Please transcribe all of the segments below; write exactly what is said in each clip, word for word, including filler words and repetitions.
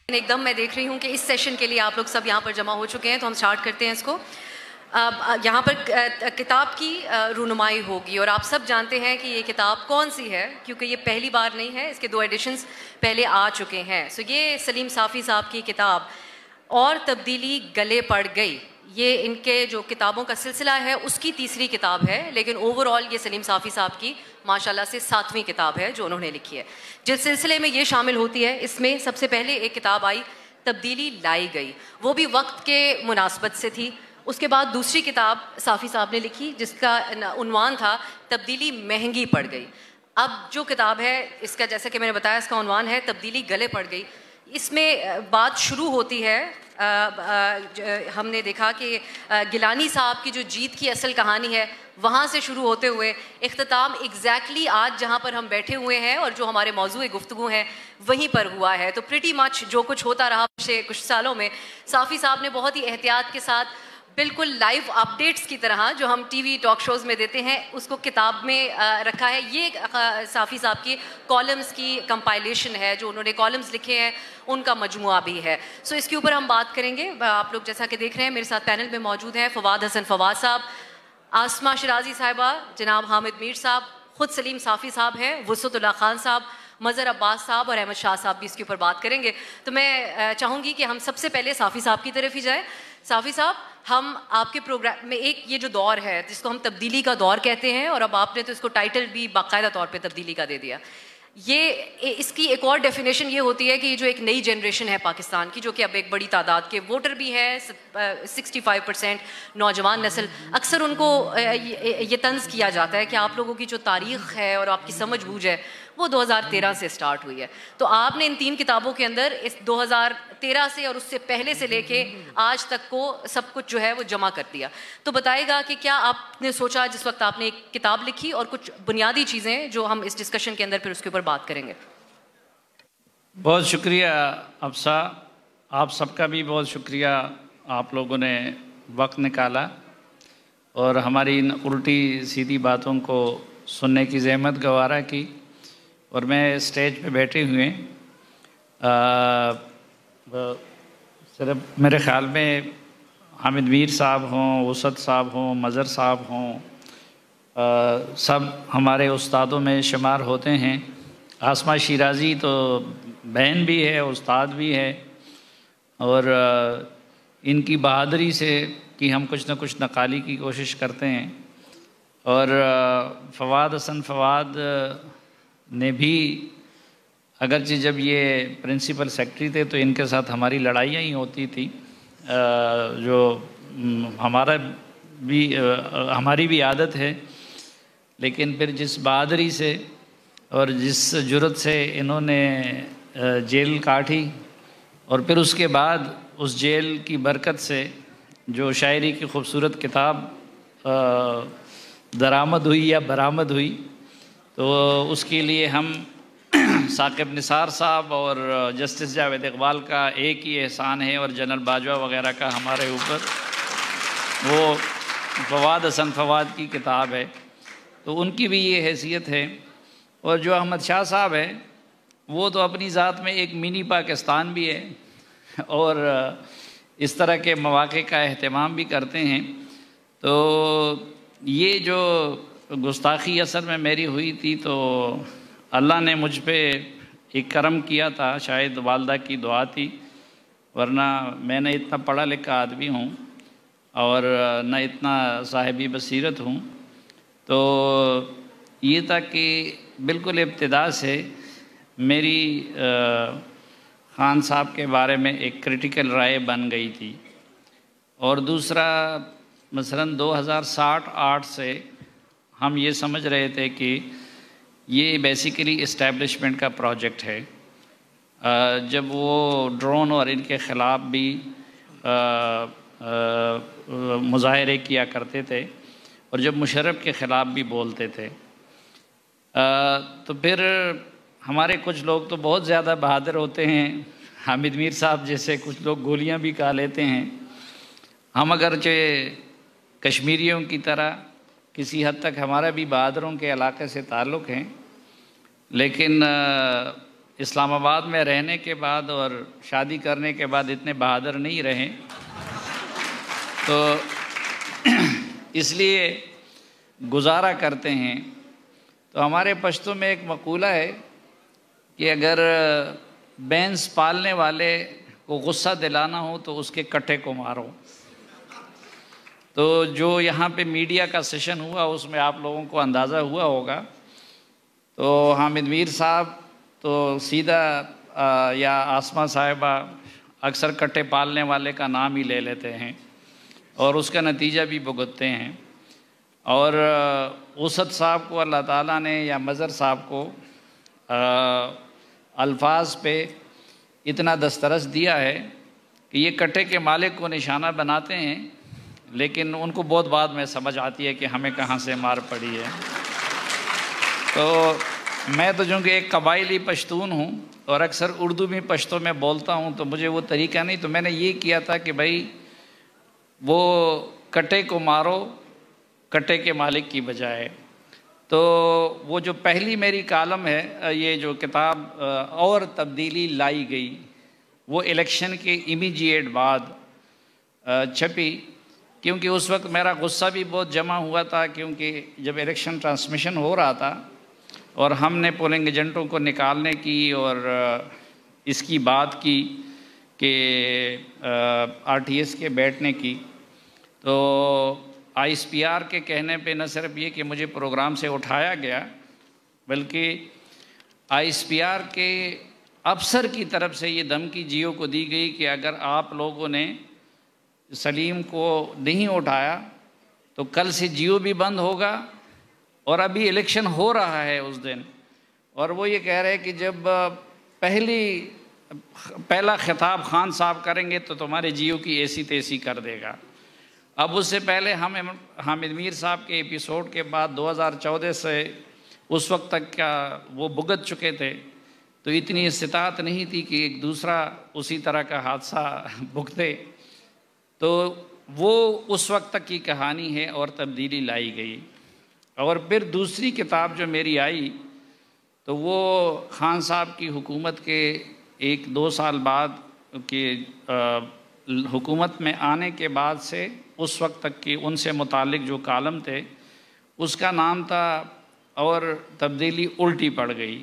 ایک دم میں دیکھ رہی ہوں کہ اس سیشن کے لیے آپ لوگ سب یہاں پر جمع ہو چکے ہیں، تو ہم سٹارٹ کرتے ہیں اس کو. یہاں پر کتاب کی رونمائی ہوگی اور آپ سب جانتے ہیں کہ یہ کتاب کون سی ہے، کیونکہ یہ پہلی بار نہیں ہے، اس کے دو ایڈیشنز پہلے آ چکے ہیں. سو یہ سلیم صافی صاحب کی کتاب اور تبدیلی گلے پڑ گئی، یہ ان کے جو کتابوں کا سلسلہ ہے اس کی تیسری کتاب ہے، لیکن اوور آل یہ سلیم صافی صاحب کی ماشاءاللہ سے ساتویں کتاب ہے جو انہوں نے لکھی ہے. جس سلسلے میں یہ شامل ہوتی ہے، اس میں سب سے پہلے ایک کتاب آئی تبدیلی لائی گئی، وہ بھی وقت کے مناسبت سے تھی. اس کے بعد دوسری کتاب صافی صاحب نے لکھی جس کا عنوان تھا تبدیلی مہنگی پڑ گئی. اب جو کتاب ہے اس کا، جیسا کہ میں نے بتایا، اس کا عنوان ہے تبدیلی گلے پڑ گئی. اس میں بات شروع ہوتی ہے، ہم نے دیکھا کہ گیلانی صاحب کی جو جیت کی اصل کہانی ہے وہاں سے شروع ہوتے ہوئے اختتام ایگزیکٹلی آج جہاں پر ہم بیٹھے ہوئے ہیں اور جو ہمارے موضوع گفتگو ہیں وہیں پر ہوا ہے. تو پریٹی مچ جو کچھ ہوتا رہا پچھلے کچھ سالوں میں، صافی صاحب نے بہت ہی احتیاط کے ساتھ بالکل لائیو اپڈیٹس کی طرح جو ہم ٹی وی ٹاک شوز میں دیتے ہیں اس کو کتاب میں رکھا ہے. یہ صافی صاحب کی کالمز کی کمپائلیشن ہے، جو انہوں نے کالمز لکھے ہیں ان کا مجموعہ بھی ہے. سو اس کے اوپر ہم بات کریں گے. آپ لوگ جیسا کہ دیکھ رہے ہیں میرے ساتھ پینل میں موجود ہیں فواد حسن فواد صاحب، آسمہ شرازی صاحبہ، جناب حامد میر صاحب، خود سلیم صافی صاحب ہیں، وسعت اللہ خان صاحب، مظہر عباس صاحب اور احمد شاہ صاحب بھی اس کے اوپر بات کریں گے. تو میں چاہوں گی کہ ہم سب سے پہلے صافی صاحب کی طرف ہی جائیں. صافی صاحب، ہم آپ کے پروگرام میں ایک یہ جو دور ہے جس کو ہم تبدیلی کا دور کہتے ہیں، اور اب آپ نے تو اس کو ٹائٹل بھی باقاعدہ طور پہ تبدیلی کا دے دیا، یہ اس کی ایک اور ڈیفینیشن یہ ہوتی ہے کہ یہ جو ایک نئی جنریشن ہے پاکستان کی، جو کہ اب ایک بڑی تعداد کے ووٹر بھی ہے، سکسٹی فائیو پرسینٹ نوجوان نسل، اکثر ان کو یہ طنز کیا جاتا ہے کہ آپ لوگوں کی جو تاریخ ہے اور آپ کی سمجھ بوجھ ہے وہ دو ہزار تیرہ سے سٹارٹ ہوئی ہے. تو آپ نے ان تین کتابوں کے اندر اس دو ہزار تیرہ سے اور اس سے پہلے سے لے کے آج تک کو سب کچھ جو ہے وہ جمع کر دیا. تو بتائے گا کہ کیا آپ نے سوچا جس وقت آپ نے ایک کتاب لکھی، اور کچھ بنیادی چیزیں جو ہم اس ڈسکشن کے اندر پھر اس کے اوپر بات کریں گے. بہت شکریہ افسا، آپ سب کا بھی بہت شکریہ، آپ لوگوں نے وقت نکالا اور ہماری ان الٹی سیدھی باتوں کو سننے کی زحمت گوارا کی. اور میں اسٹیج پہ بیٹھے ہوئے صرف میرے خیال میں حامد میر صاحب ہوں، وسعت صاحب ہوں، مظہر صاحب ہوں، سب ہمارے استادوں میں شمار ہوتے ہیں. آسمہ شیرازی تو بہن بھی ہے، استاد بھی ہے، اور ان کی بہادری سے کہ ہم کچھ نہ کچھ نقالی کی کوشش کرتے ہیں. اور فواد حسن فواد نے بھی، اگرچہ جب یہ پرنسپل سیکرٹری تھے تو ان کے ساتھ ہماری لڑائیاں ہی ہوتی تھی، جو ہمارا بھی ہماری بھی عادت ہے، لیکن پھر جس بہادری سے اور جس جرأت سے انہوں نے جیل کاٹی، اور پھر اس کے بعد اس جیل کی برکت سے جو شاعری کی خوبصورت کتاب درآمد ہوئی یا برآمد ہوئی، تو اس کے لیے ہم ثاقب نثار صاحب اور جسٹس جاوید اقبال کا ایک ہی احسان ہے، اور جنرل باجوہ وغیرہ کا ہمارے اوپر، وہ فواد حسن فواد کی کتاب ہے، تو ان کی بھی یہ حیثیت ہے. اور جو احمد شاہ صاحب ہے وہ تو اپنی ذات میں ایک منی پاکستان بھی ہے، اور اس طرح کے مواقع کا اہتمام بھی کرتے ہیں. تو یہ جو گستاخی اثر میں میری ہوئی تھی تو اللہ نے مجھ پہ ایک کرم کیا تھا، شاید والدہ کی دعا تھی، ورنہ میں نہ اتنا پڑھا لکھا آدمی ہوں اور نہ اتنا صاحبی بصیرت ہوں. تو یہ تھا کہ بالکل ابتدا سے میری خان صاحب کے بارے میں ایک کریٹیکل رائے بن گئی تھی. اور دوسرا، مثلاً دو ہزار ساٹھ آٹھ سے ہم یہ سمجھ رہے تھے کہ یہ بیسیکلی اسٹیبلشمنٹ کا پروجیکٹ ہے. جب وہ ڈرون اور ان کے خلاف بھی مظاہرے کیا کرتے تھے، اور جب مشرف کے خلاف بھی بولتے تھے، تو پھر ہمارے کچھ لوگ تو بہت زیادہ بہادر ہوتے ہیں، حامد میر صاحب جیسے کچھ لوگ گولیاں بھی کھا لیتے ہیں. ہم اگرچہ کشمیریوں کی طرح کسی حد تک ہمارا بھی بہادروں کے علاقے سے تعلق ہیں، لیکن اسلام آباد میں رہنے کے بعد اور شادی کرنے کے بعد اتنے بہادر نہیں رہے، تو اس لیے گزارا کرتے ہیں۔ تو ہمارے پشتو میں ایک مقولہ ہے کہ اگر بھینس پالنے والے کو غصہ دلانا ہو تو اس کے کٹے کو مارو۔ تو جو یہاں پہ میڈیا کا سیشن ہوا اس میں آپ لوگوں کو اندازہ ہوا ہوگا، تو حامد میر صاحب تو سیدھا یا آسمہ صاحبہ اکثر کٹے پالنے والے کا نام ہی لے لیتے ہیں اور اس کا نتیجہ بھی بھگتتے ہیں، اور اسد صاحب کو اللہ تعالیٰ نے یا مظہر صاحب کو الفاظ پہ اتنا دسترس دیا ہے کہ یہ کٹے کے مالک کو نشانہ بناتے ہیں، لیکن ان کو بہت بعد میں سمجھ آتی ہے کہ ہمیں کہاں سے مار پڑی ہے۔ تو میں تو چونکہ ایک قبائلی پشتون ہوں اور اکثر اردو میں پشتو میں بولتا ہوں، تو مجھے وہ طریقہ نہیں، تو میں نے یہ کیا تھا کہ بھائی وہ کٹے کو مارو کٹے کے مالک کی بجائے۔ تو وہ جو پہلی میری کالم ہے، یہ جو کتاب اور تبدیلی لائی گئی، وہ الیکشن کے امیجیٹ بعد چھپی، کیونکہ اس وقت میرا غصہ بھی بہت جمع ہوا تھا، کیونکہ جب الیکشن ٹرانسمیشن ہو رہا تھا اور ہم نے پولنگ ایجنٹوں کو نکالنے کی اور اس کی بات کی کہ آر ٹی ایس کے بیٹھنے کی، تو آئی ایس پی آر کے کہنے پہ نہ صرف یہ کہ مجھے پروگرام سے اٹھایا گیا، بلکہ آئی ایس پی آر کے افسر کی طرف سے یہ دھمکی جیو کو دی گئی کہ اگر آپ لوگوں نے سلیم کو نہیں اٹھایا تو کل سے جیو بھی بند ہوگا، اور ابھی الیکشن ہو رہا ہے اس دن، اور وہ یہ کہہ رہے کہ جب پہلی پہلا خطاب خان صاحب کریں گے تو تمہارے جیو کی ایسی تیسی کر دے گا۔ اب اس سے پہلے ہم حامد میر صاحب کے ایپیسوڈ کے بعد دو ہزار چودہ سے اس وقت تک کیا وہ بھگت چکے تھے، تو اتنی استطاعت نہیں تھی کہ ایک دوسرا اسی طرح کا حادثہ بھگتے، تو وہ اس وقت تک کی کہانی ہے اور تبدیلی لائی گئی۔ اور پھر دوسری کتاب جو میری آئی تو وہ خان صاحب کی حکومت کے ایک دو سال بعد کے حکومت میں آنے کے بعد سے اس وقت تک کی ان سے متعلق جو کالم تھے، اس کا نام تھا اور تبدیلی الٹی پڑ گئی۔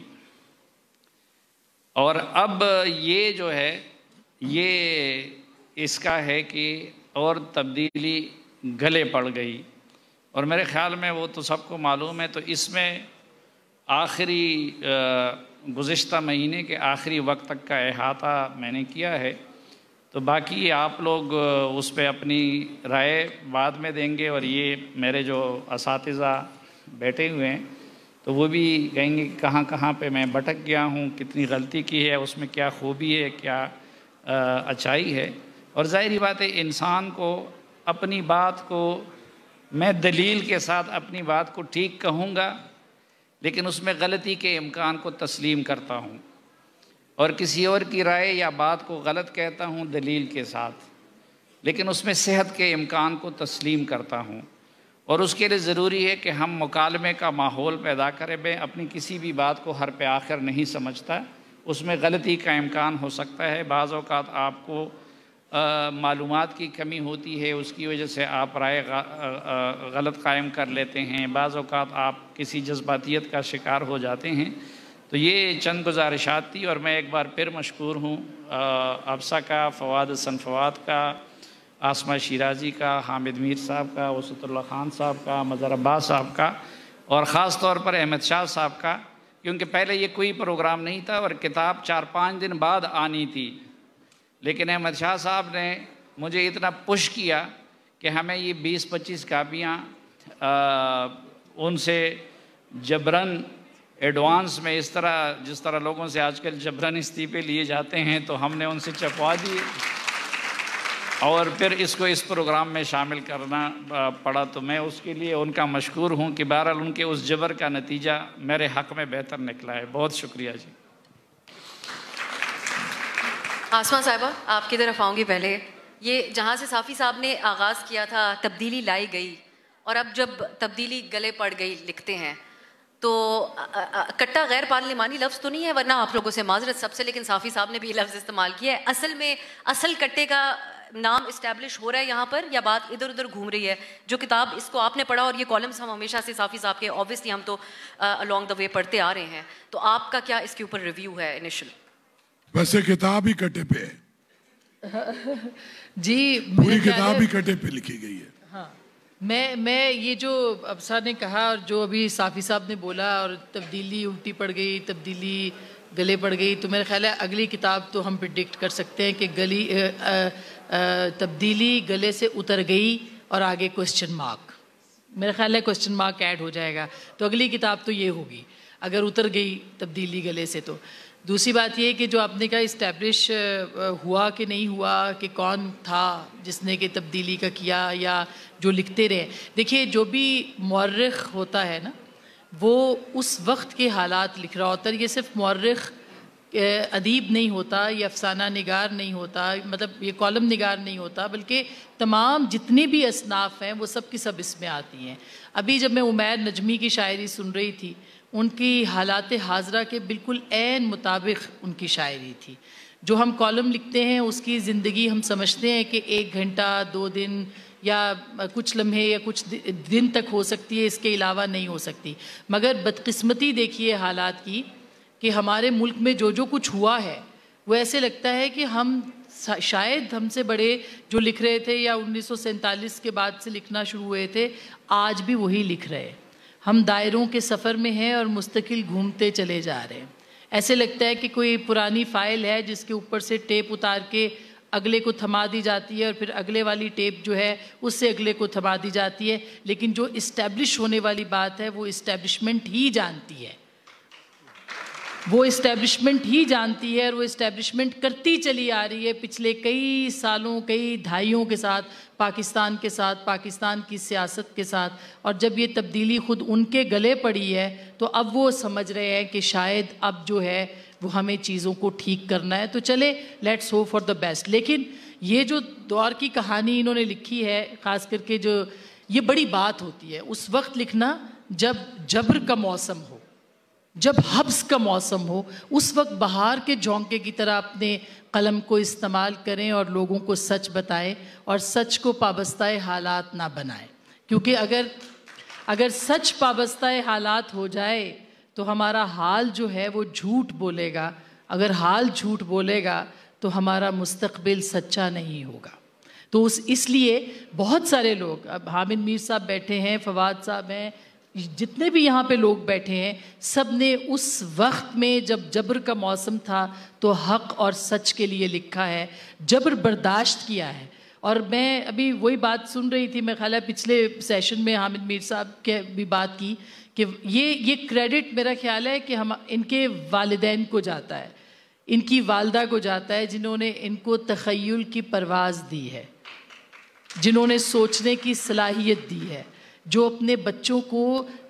اور اب یہ جو ہے یہ اس کا ہے کہ اور تبدیلی گلے پڑ گئی، اور میرے خیال میں وہ تو سب کو معلوم ہے۔ تو اس میں آخری گزشتہ مہینے کے آخری وقت تک کا احاطہ میں نے کیا ہے، تو باقی آپ لوگ اس پہ اپنی رائے بعد میں دیں گے، اور یہ میرے جو اساتذہ بیٹھے ہوئے ہیں تو وہ بھی کہیں گے کہ کہاں کہاں پہ میں بھٹک گیا ہوں، کتنی غلطی کی ہے، اس میں کیا خوبی ہے، کیا اچھائی ہے۔ اور ظاہری بات ہے انسان کو اپنی بات کو، میں دلیل کے ساتھ اپنی بات کو ٹھیک کہوں گا، لیکن اس میں غلطی کے امکان کو تسلیم کرتا ہوں، اور کسی اور کی رائے یا بات کو غلط کہتا ہوں دلیل کے ساتھ، لیکن اس میں صحت کے امکان کو تسلیم کرتا ہوں۔ اور اس کے لیے ضروری ہے کہ ہم مکالمے کا ماحول پیدا کریں۔ میں اپنی کسی بھی بات کو حر پہ آخر نہیں سمجھتا، اس میں غلطی کا امکان ہو سکتا ہے۔ بعض اوقات آپ کو معلومات کی کمی ہوتی ہے، اس کی وجہ سے آپ رائے غلط قائم کر لیتے ہیں، بعض اوقات آپ کسی جذباتیت کا شکار ہو جاتے ہیں۔ تو یہ چند گزارشات تھی، اور میں ایک بار پھر مشکور ہوں افسا کا، فواد حسن فواد کا، آسمہ شیرازی کا، حامد میر صاحب کا، وسط اللہ خان صاحب کا، مظہر عباس صاحب کا، اور خاص طور پر احمد شاہ صاحب کا، کیونکہ پہلے یہ کوئی پروگرام نہیں تھا اور کتاب چار پانچ دن بعد آنی تھی، لیکن احمد شاہ صاحب نے مجھے اتنا پش کیا کہ ہمیں یہ بیس پچیس کاپیاں ان سے جبراً ایڈوانس میں، اس طرح جس طرح لوگوں سے آج کل جبراً استعفے لیے جاتے ہیں، تو ہم نے ان سے چھپوا دیے اور پھر اس کو اس پروگرام میں شامل کرنا پڑا۔ تو میں اس کے لیے ان کا مشکور ہوں کہ بہرحال ان کے اس جبر کا نتیجہ میرے حق میں بہتر نکلا ہے۔ بہت شکریہ جی۔ آسمہ صاحبہ آپ کی طرف آؤں گی۔ پہلے یہ جہاں سے صافی صاحب نے آغاز کیا تھا تبدیلی لائی گئی، اور اب جب تبدیلی گلے پڑ گئی لکھتے ہیں، تو کٹا غیر پارلیمانی لفظ تو نہیں ہے، ورنہ آپ لوگوں سے معذرت سب سے، لیکن صافی صاحب نے بھی یہ لفظ استعمال کیا ہے. اصل میں اصل کٹے کا نام اسٹیبلش ہو رہا ہے یہاں پر، یا بات ادھر ادھر گھوم رہی ہے؟ جو کتاب اس کو آپ نے پڑھا، اور یہ کالمس ہم ہمیشہ سے صافی صاحب کے اوبویسلی ہم تو along the way پڑھتے آ رہے ہیں، تو آپ کا کیا اس کے اوپر ریویو ہے انیشل؟ ویسے کتاب ہی کٹے پہ ہے جی، پوری کتاب ہی کٹے پہ لکھی گئی ہے. ہاں، میں میں یہ جو افسر نے کہا اور جو ابھی صافی صاحب نے بولا، اور تبدیلی الٹی پڑ گئی، تبدیلی گلے پڑ گئی، تو میرا خیال ہے اگلی کتاب تو ہم پریڈکٹ کر سکتے ہیں کہ گلی تبدیلی گلے سے اتر گئی اور آگے کوسچن مارک. میرا خیال ہے کوسچن مارک ایڈ ہو جائے گا، تو اگلی کتاب تو یہ ہوگی اگر اتر گئی تبدیلی گلے سے. تو دوسری بات یہ کہ جو آپ نے کہا اسٹیبلش ہوا کہ نہیں ہوا، کہ کون تھا جس نے کہ تبدیلی کا کیا یا جو لکھتے رہے. دیکھیے، جو بھی مورخ ہوتا ہے نا، وہ اس وقت کے حالات لکھ رہا ہوتا ہے. یہ صرف مورخ ادیب نہیں ہوتا، یہ افسانہ نگار نہیں ہوتا، مطلب یہ کالم نگار نہیں ہوتا، بلکہ تمام جتنی بھی اصناف ہیں وہ سب کی سب اس میں آتی ہیں. ابھی جب میں عمیر نجمی کی شاعری سن رہی تھی، ان کی حالات حاضرہ کے بالکل عین مطابق ان کی شاعری تھی. جو ہم کالم لکھتے ہیں اس کی زندگی ہم سمجھتے ہیں کہ ایک گھنٹہ، دو دن یا کچھ لمحے یا کچھ دن تک ہو سکتی ہے، اس کے علاوہ نہیں ہو سکتی. مگر بدقسمتی دیکھیے حالات کی کہ ہمارے ملک میں جو جو کچھ ہوا ہے، وہ ایسے لگتا ہے کہ ہم شاید ہم سے بڑے جو لکھ رہے تھے یا انیس سو سینتالیس کے بعد سے لکھنا شروع ہوئے تھے، آج بھی وہی لکھ رہے. ہم دائروں کے سفر میں ہیں اور مستقل گھومتے چلے جا رہے ہیں. ایسے لگتا ہے کہ کوئی پرانی فائل ہے جس کے اوپر سے ٹیپ اتار کے اگلے کو تھما دی جاتی ہے، اور پھر اگلے والی ٹیپ جو ہے اس سے اگلے کو تھما دی جاتی ہے. لیکن جو اسٹیبلش ہونے والی بات ہے وہ اسٹیبلشمنٹ ہی جانتی ہے، وہ اسٹیبلشمنٹ ہی جانتی ہے اور وہ اسٹیبلشمنٹ کرتی چلی آ رہی ہے پچھلے کئی سالوں، کئی دہائیوں کے ساتھ، پاکستان کے ساتھ، پاکستان کی سیاست کے ساتھ. اور جب یہ تبدیلی خود ان کے گلے پڑی ہے تو اب وہ سمجھ رہے ہیں کہ شاید اب جو ہے وہ ہمیں چیزوں کو ٹھیک کرنا ہے. تو چلے، let's hope for the best. لیکن یہ جو دور کی کہانی انہوں نے لکھی ہے، خاص کر کے جو یہ بڑی بات ہوتی ہے اس وقت لکھنا جب جبر کا موسم ہو، جب حبس کا موسم ہو. اس وقت بہار کے جھونکے کی طرح اپنے قلم کو استعمال کریں اور لوگوں کو سچ بتائیں، اور سچ کو پابستہ حالات نہ بنائیں. کیونکہ اگر اگر سچ پابستہ حالات ہو جائے تو ہمارا حال جو ہے وہ جھوٹ بولے گا. اگر حال جھوٹ بولے گا تو ہمارا مستقبل سچا نہیں ہوگا. تو اس اس لیے بہت سارے لوگ، اب حامد میر صاحب بیٹھے ہیں، فواد صاحب ہیں، جتنے بھی یہاں پہ لوگ بیٹھے ہیں، سب نے اس وقت میں جب جبر کا موسم تھا تو حق اور سچ کے لیے لکھا ہے، جبر برداشت کیا ہے. اور میں ابھی وہی بات سن رہی تھی، میں خیال ہے پچھلے سیشن میں حامد میر صاحب کے بھی بات کی کہ یہ یہ کریڈٹ میرا خیال ہے کہ ہم ان کے والدین کو جاتا ہے، ان کی والدہ کو جاتا ہے، جنہوں نے ان کو تخیل کی پرواز دی ہے، جنہوں نے سوچنے کی صلاحیت دی ہے، جو اپنے بچوں کو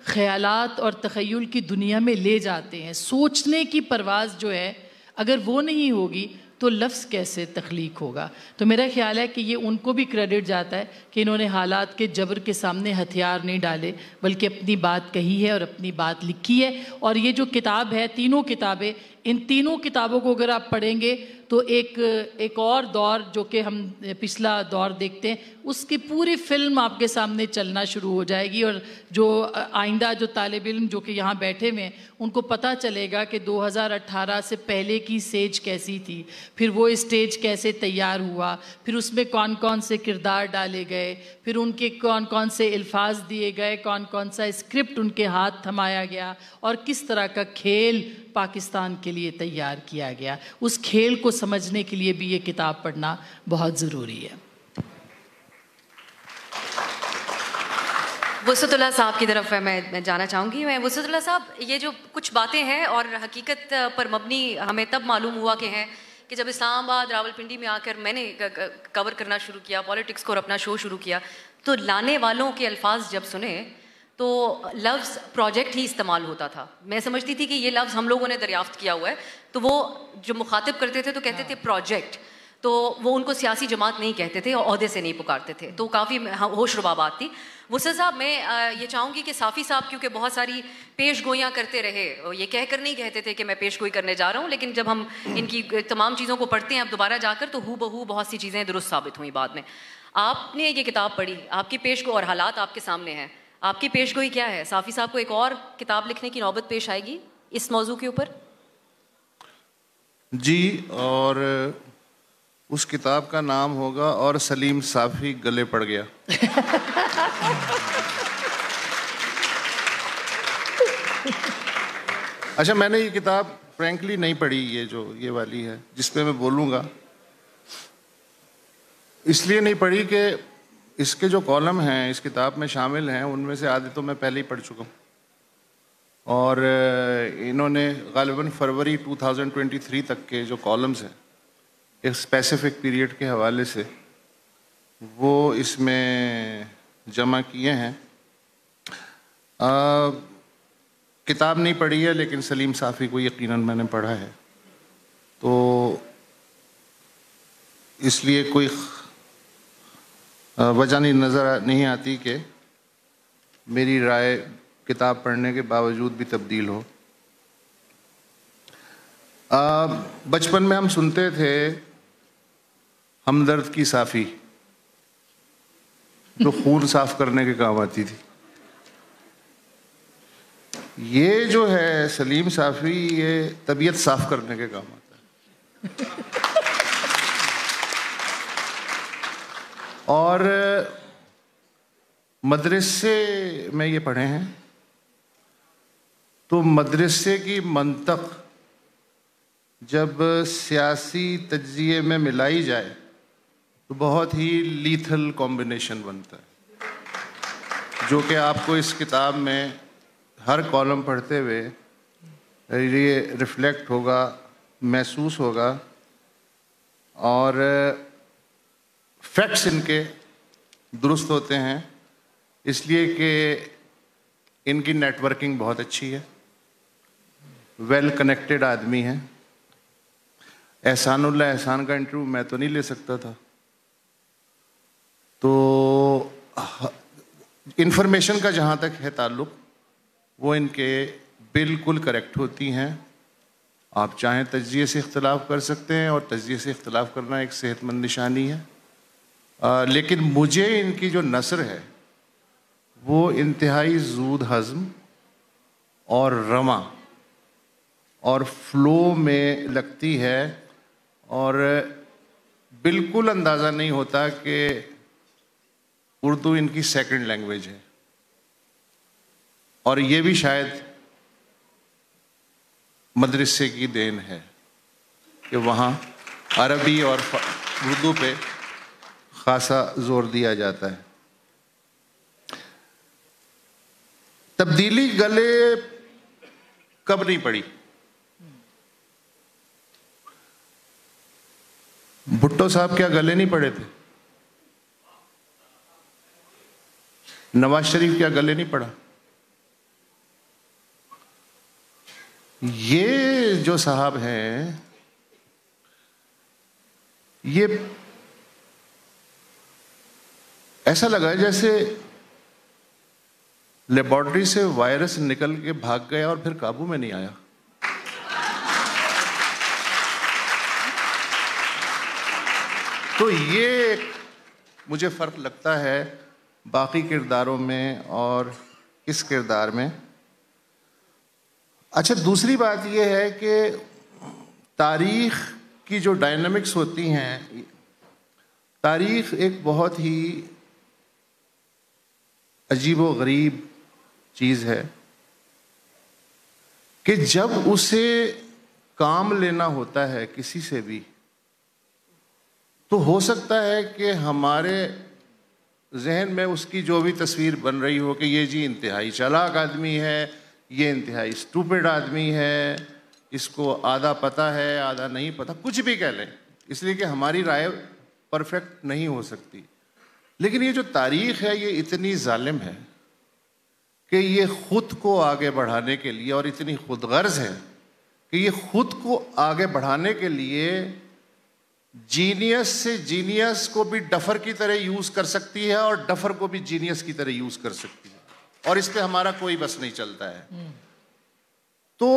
خیالات اور تخیل کی دنیا میں لے جاتے ہیں. سوچنے کی پرواز جو ہے، اگر وہ نہیں ہوگی تو لفظ کیسے تخلیق ہوگا؟ تو میرا خیال ہے کہ یہ ان کو بھی کریڈٹ جاتا ہے کہ انہوں نے حالات کے جبر کے سامنے ہتھیار نہیں ڈالے، بلکہ اپنی بات کہی ہے اور اپنی بات لکھی ہے. اور یہ جو کتاب ہے، تینوں کتابیں، ان تینوں کتابوں کو اگر آپ پڑھیں گے تو ایک ایک اور دور جو کہ ہم پچھلا دور دیکھتے ہیں، اس کی پوری فلم آپ کے سامنے چلنا شروع ہو جائے گی. اور جو آئندہ جو طالب علم جو کہ یہاں بیٹھے ہوئے ہیں، ان کو پتہ چلے گا کہ دو ہزار اٹھارہ سے پہلے کی سیج کیسی تھی، پھر وہ اسٹیج کیسے تیار ہوا، پھر اس میں کون کون سے کردار ڈالے گئے، پھر ان کے کون کون سے الفاظ دیے گئے، کون کون سا اسکرپٹ ان کے ہاتھ تھمایا گیا، اور کس طرح کا کھیل پاکستان کے لیے تیار کیا گیا. اس کھیل کو سمجھنے کے لیے بھی یہ کتاب پڑھنا بہت ضروری ہے. وسعت اللہ صاحب کی طرف میں میں جانا چاہوں گی. میں وسعت اللہ صاحب، یہ جو کچھ باتیں ہیں اور حقیقت پر مبنی ہمیں تب معلوم ہوا کہ ہیں کہ جب اسلام آباد راول پنڈی میں آ کر میں نے کور کرنا شروع کیا پالیٹکس کو اور اپنا شو شروع کیا، تو لانے والوں کے الفاظ جب سنے تو لفظ پروجیکٹ ہی استعمال ہوتا تھا. میں سمجھتی تھی کہ یہ لفظ ہم لوگوں نے دریافت کیا ہوا ہے، تو وہ جو مخاطب کرتے تھے تو کہتے تھے پروجیکٹ. تو تو وہ ان کو سیاسی جماعت نہیں کہتے تھے اور عہدے سے نہیں پکارتے تھے, تو کافی ہوش ربا بات تھی. وسل صاحب, میں یہ چاہوں گی کہ صافی صاحب کیونکہ بہت ساری پیش گوئیاں کرتے رہے, یہ کہہ کر نہیں کہتے تھے کہ میں پیش گوئی کرنے جا رہا ہوں, لیکن جب ہم ان کی تمام چیزوں کو پڑھتے ہیں اب دوبارہ جا کر, تو ہو بہو بہت سی چیزیں درست ثابت ہوئیں بعد میں. آپ نے یہ کتاب پڑھی, آپ کی پیش گوئی اور حالات آپ کے سامنے ہیں, آپ کی پیش گوئی کیا ہے؟ صافی صاحب کو ایک اور کتاب لکھنے کی نوبت پیش آئے گی اس موضوع کے اوپر؟ جی, اور اس کتاب کا نام ہوگا اور سلیم صافی گلے پڑ گیا. اچھا, میں نے یہ کتاب فرینکلی نہیں پڑھی, یہ جو یہ والی ہے جس پہ میں بولوں گا, اس لیے نہیں پڑھی کہ اس کے جو کالم ہیں اس کتاب میں شامل ہیں ان میں سے آدھے تو میں پہلے ہی پڑھ چکا ہوں, اور انہوں نے غالباً فروری ٹو تھاؤزینڈ ٹوینٹی تھری تک کے جو کالمز ہیں ایک اسپیسیفک پیریڈ کے حوالے سے وہ اس میں جمع کیے ہیں. آ, کتاب نہیں پڑھی ہے لیکن سلیم صافی کو یقیناً میں نے پڑھا ہے, تو اس لیے کوئی وجہ نہیں نظر نہیں آتی کہ میری رائے کتاب پڑھنے کے باوجود بھی تبدیل ہو. بچپن میں ہم سنتے تھے ہمدرد کی صافی, جو خون صاف کرنے کے کام آتی تھی. یہ جو ہے سلیم صافی, یہ طبیعت صاف کرنے کے کام آتا ہے. اور مدرسے میں یہ پڑھے ہیں, تو مدرسے کی منطق جب سیاسی تجزیے میں ملائی جائے تو بہت ہی لیتھل کمبینیشن بنتا ہے, جو کہ آپ کو اس کتاب میں ہر کالم پڑھتے ہوئے یہ ریفلیکٹ ہوگا, محسوس ہوگا. اور فیکٹس ان کے درست ہوتے ہیں اس لیے کہ ان کی نیٹ ورکنگ بہت اچھی ہے, ویل کنیکٹڈ آدمی ہیں. احسان اللہ احسان کا انٹرویو میں تو نہیں لے سکتا تھا, تو انفارمیشن کا جہاں تک ہے تعلق وہ ان کے بالکل کریکٹ ہوتی ہیں. آپ چاہیں تجزیے سے اختلاف کر سکتے ہیں, اور تجزیے سے اختلاف کرنا ایک صحت مند نشانی ہے, آ, لیکن مجھے ان کی جو نثر ہے وہ انتہائی زود ہضم اور رواں اور فلو میں لگتی ہے, اور بالکل اندازہ نہیں ہوتا کہ اردو ان کی سیکنڈ لینگویج ہے. اور یہ بھی شاید مدرسے کی دین ہے کہ وہاں عربی اور اردو پہ خاصا زور دیا جاتا ہے. تبدیلی گلے کب نہیں پڑی؟ بھٹو صاحب کیا گلے نہیں پڑے تھے؟ نواز شریف کیا گلے نہیں پڑا؟ یہ جو صاحب ہیں یہ ایسا لگا ہے جیسے لیبارٹری سے وائرس نکل کے بھاگ گیا اور پھر قابو میں نہیں آیا. تو یہ مجھے فرق لگتا ہے باقی کرداروں میں اور اس کردار میں. اچھا, دوسری بات یہ ہے کہ تاریخ کی جو ڈائنامکس ہوتی ہیں, تاریخ ایک بہت ہی عجیب و غریب چیز ہے کہ جب اسے کام لینا ہوتا ہے کسی سے بھی تو ہو سکتا ہے کہ ہمارے ذہن میں اس کی جو بھی تصویر بن رہی ہو کہ یہ جی انتہائی چالاک آدمی ہے, یہ انتہائی اسٹوپڈ آدمی ہے, اس کو آدھا پتہ ہے آدھا نہیں پتہ, کچھ بھی کہہ لیں, اس لیے کہ ہماری رائے پرفیکٹ نہیں ہو سکتی. لیکن یہ جو تاریخ ہے یہ اتنی ظالم ہے کہ یہ خود کو آگے بڑھانے کے لیے, اور اتنی خود غرض ہے کہ یہ خود کو آگے بڑھانے کے لیے جینیس سے جینیس کو بھی ڈفر کی طرح یوز کر سکتی ہے اور ڈفر کو بھی جینیس کی طرح یوز کر سکتی ہے، اور اس پہ ہمارا کوئی بس نہیں چلتا ہے۔ تو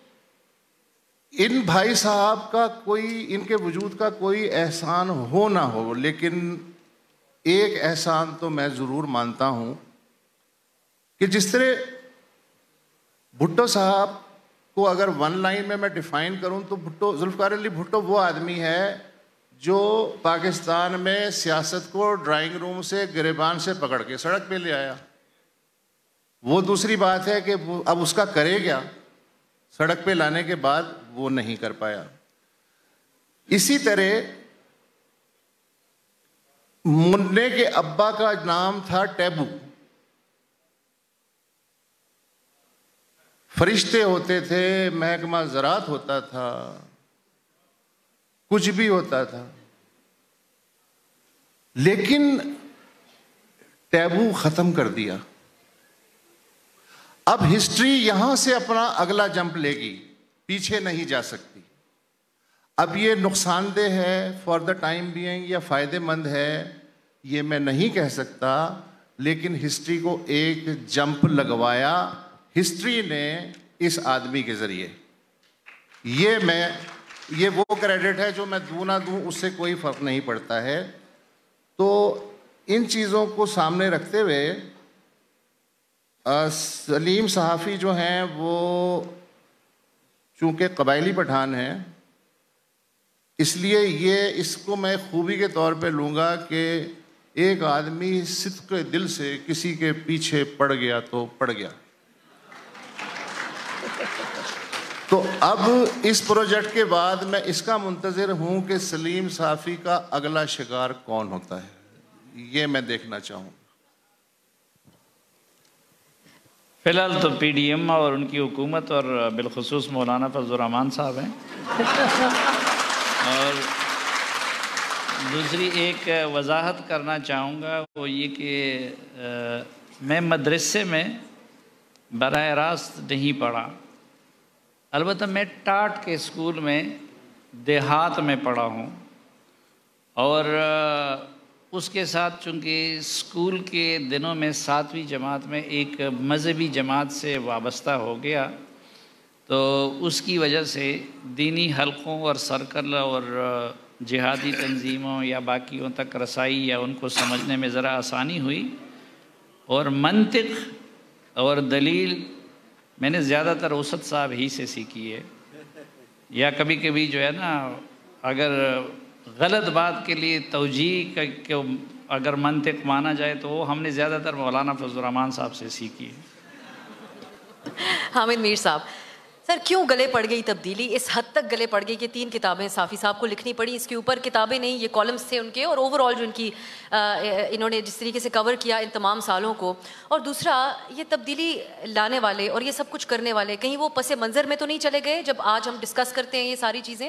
ان بھائی صاحب کا کوئی، ان کے وجود کا کوئی احسان ہو نہ ہو، لیکن ایک احسان تو میں ضرور مانتا ہوں کہ جس طرح بھٹو صاحب کو اگر ون لائن میں میں ڈیفائن کروں تو بھٹو، ذوالفقار علی بھٹو وہ آدمی ہے جو پاکستان میں سیاست کو ڈرائنگ روم سے گریبان سے پکڑ کے سڑک پہ لے آیا۔ وہ دوسری بات ہے کہ وہ اب اس کا کرے گیا، سڑک پہ لانے کے بعد وہ نہیں کر پایا۔ اسی طرح منّے کے ابا کا نام تھا ٹیبو، فرشتے ہوتے تھے، محکمہ زراعت ہوتا تھا، کچھ بھی ہوتا تھا، لیکن ٹیبو ختم کر دیا۔ اب ہسٹری یہاں سے اپنا اگلا جمپ لے گی، پیچھے نہیں جا سکتی۔ اب یہ نقصان دہ ہے فار دا ٹائم بینگ یا فائدہ مند ہے یہ میں نہیں کہہ سکتا، لیکن ہسٹری کو ایک جمپ لگوایا ہسٹری نے اس آدمی کے ذریعے۔ یہ میں یہ وہ کریڈٹ ہے جو میں دوں نہ دوں اس سے کوئی فرق نہیں پڑتا ہے۔ تو ان چیزوں کو سامنے رکھتے ہوئے سلیم صحافی جو ہیں وہ چونکہ قبائلی پٹھان ہیں، اس لیے یہ اس کو میں خوبی کے طور پہ لوں گا کہ ایک آدمی صدق دل سے کسی کے پیچھے پڑ گیا تو پڑ گیا۔ تو اب اس پروجیکٹ کے بعد میں اس کا منتظر ہوں کہ سلیم صحافی کا اگلا شکار کون ہوتا ہے، یہ میں دیکھنا چاہوں۔ فی الحال تو پی ڈی ایم اور ان کی حکومت اور بالخصوص مولانا فضل الرحمان صاحب ہیں۔ اور دوسری ایک وضاحت کرنا چاہوں گا وہ یہ کہ میں مدرسے میں براہ راست نہیں پڑھا، البتہ میں ٹاٹ کے اسکول میں دیہات میں پڑھا ہوں، اور اس کے ساتھ چونکہ اسکول کے دنوں میں ساتویں جماعت میں ایک مذہبی جماعت سے وابستہ ہو گیا، تو اس کی وجہ سے دینی حلقوں اور سرکل اور جہادی تنظیموں یا باقیوں تک رسائی یا ان کو سمجھنے میں ذرا آسانی ہوئی، اور منطق اور دلیل میں نے زیادہ تر اسد صاحب ہی سے سیکھی ہے، یا کبھی کبھی جو ہے نا اگر غلط بات کے لیے توجیہ کہ اگر منطق مانا جائے تو وہ ہم نے زیادہ تر مولانا فضل الرحمان صاحب سے سیکھی ہے۔ حامد میر صاحب، سر کیوں گلے پڑ گئی تبدیلی، اس حد تک گلے پڑ گئی کہ تین کتابیں صافی صاحب کو لکھنی پڑی؟ اس کے اوپر کتابیں نہیں، یہ کالمز تھے ان کے، اور اوور آل جو ان کی انہوں نے جس طریقے سے کور کیا ان تمام سالوں کو، اور دوسرا یہ تبدیلی لانے والے اور یہ سب کچھ کرنے والے کہیں وہ پس منظر میں تو نہیں چلے گئے جب آج ہم ڈسکس کرتے ہیں یہ ساری چیزیں؟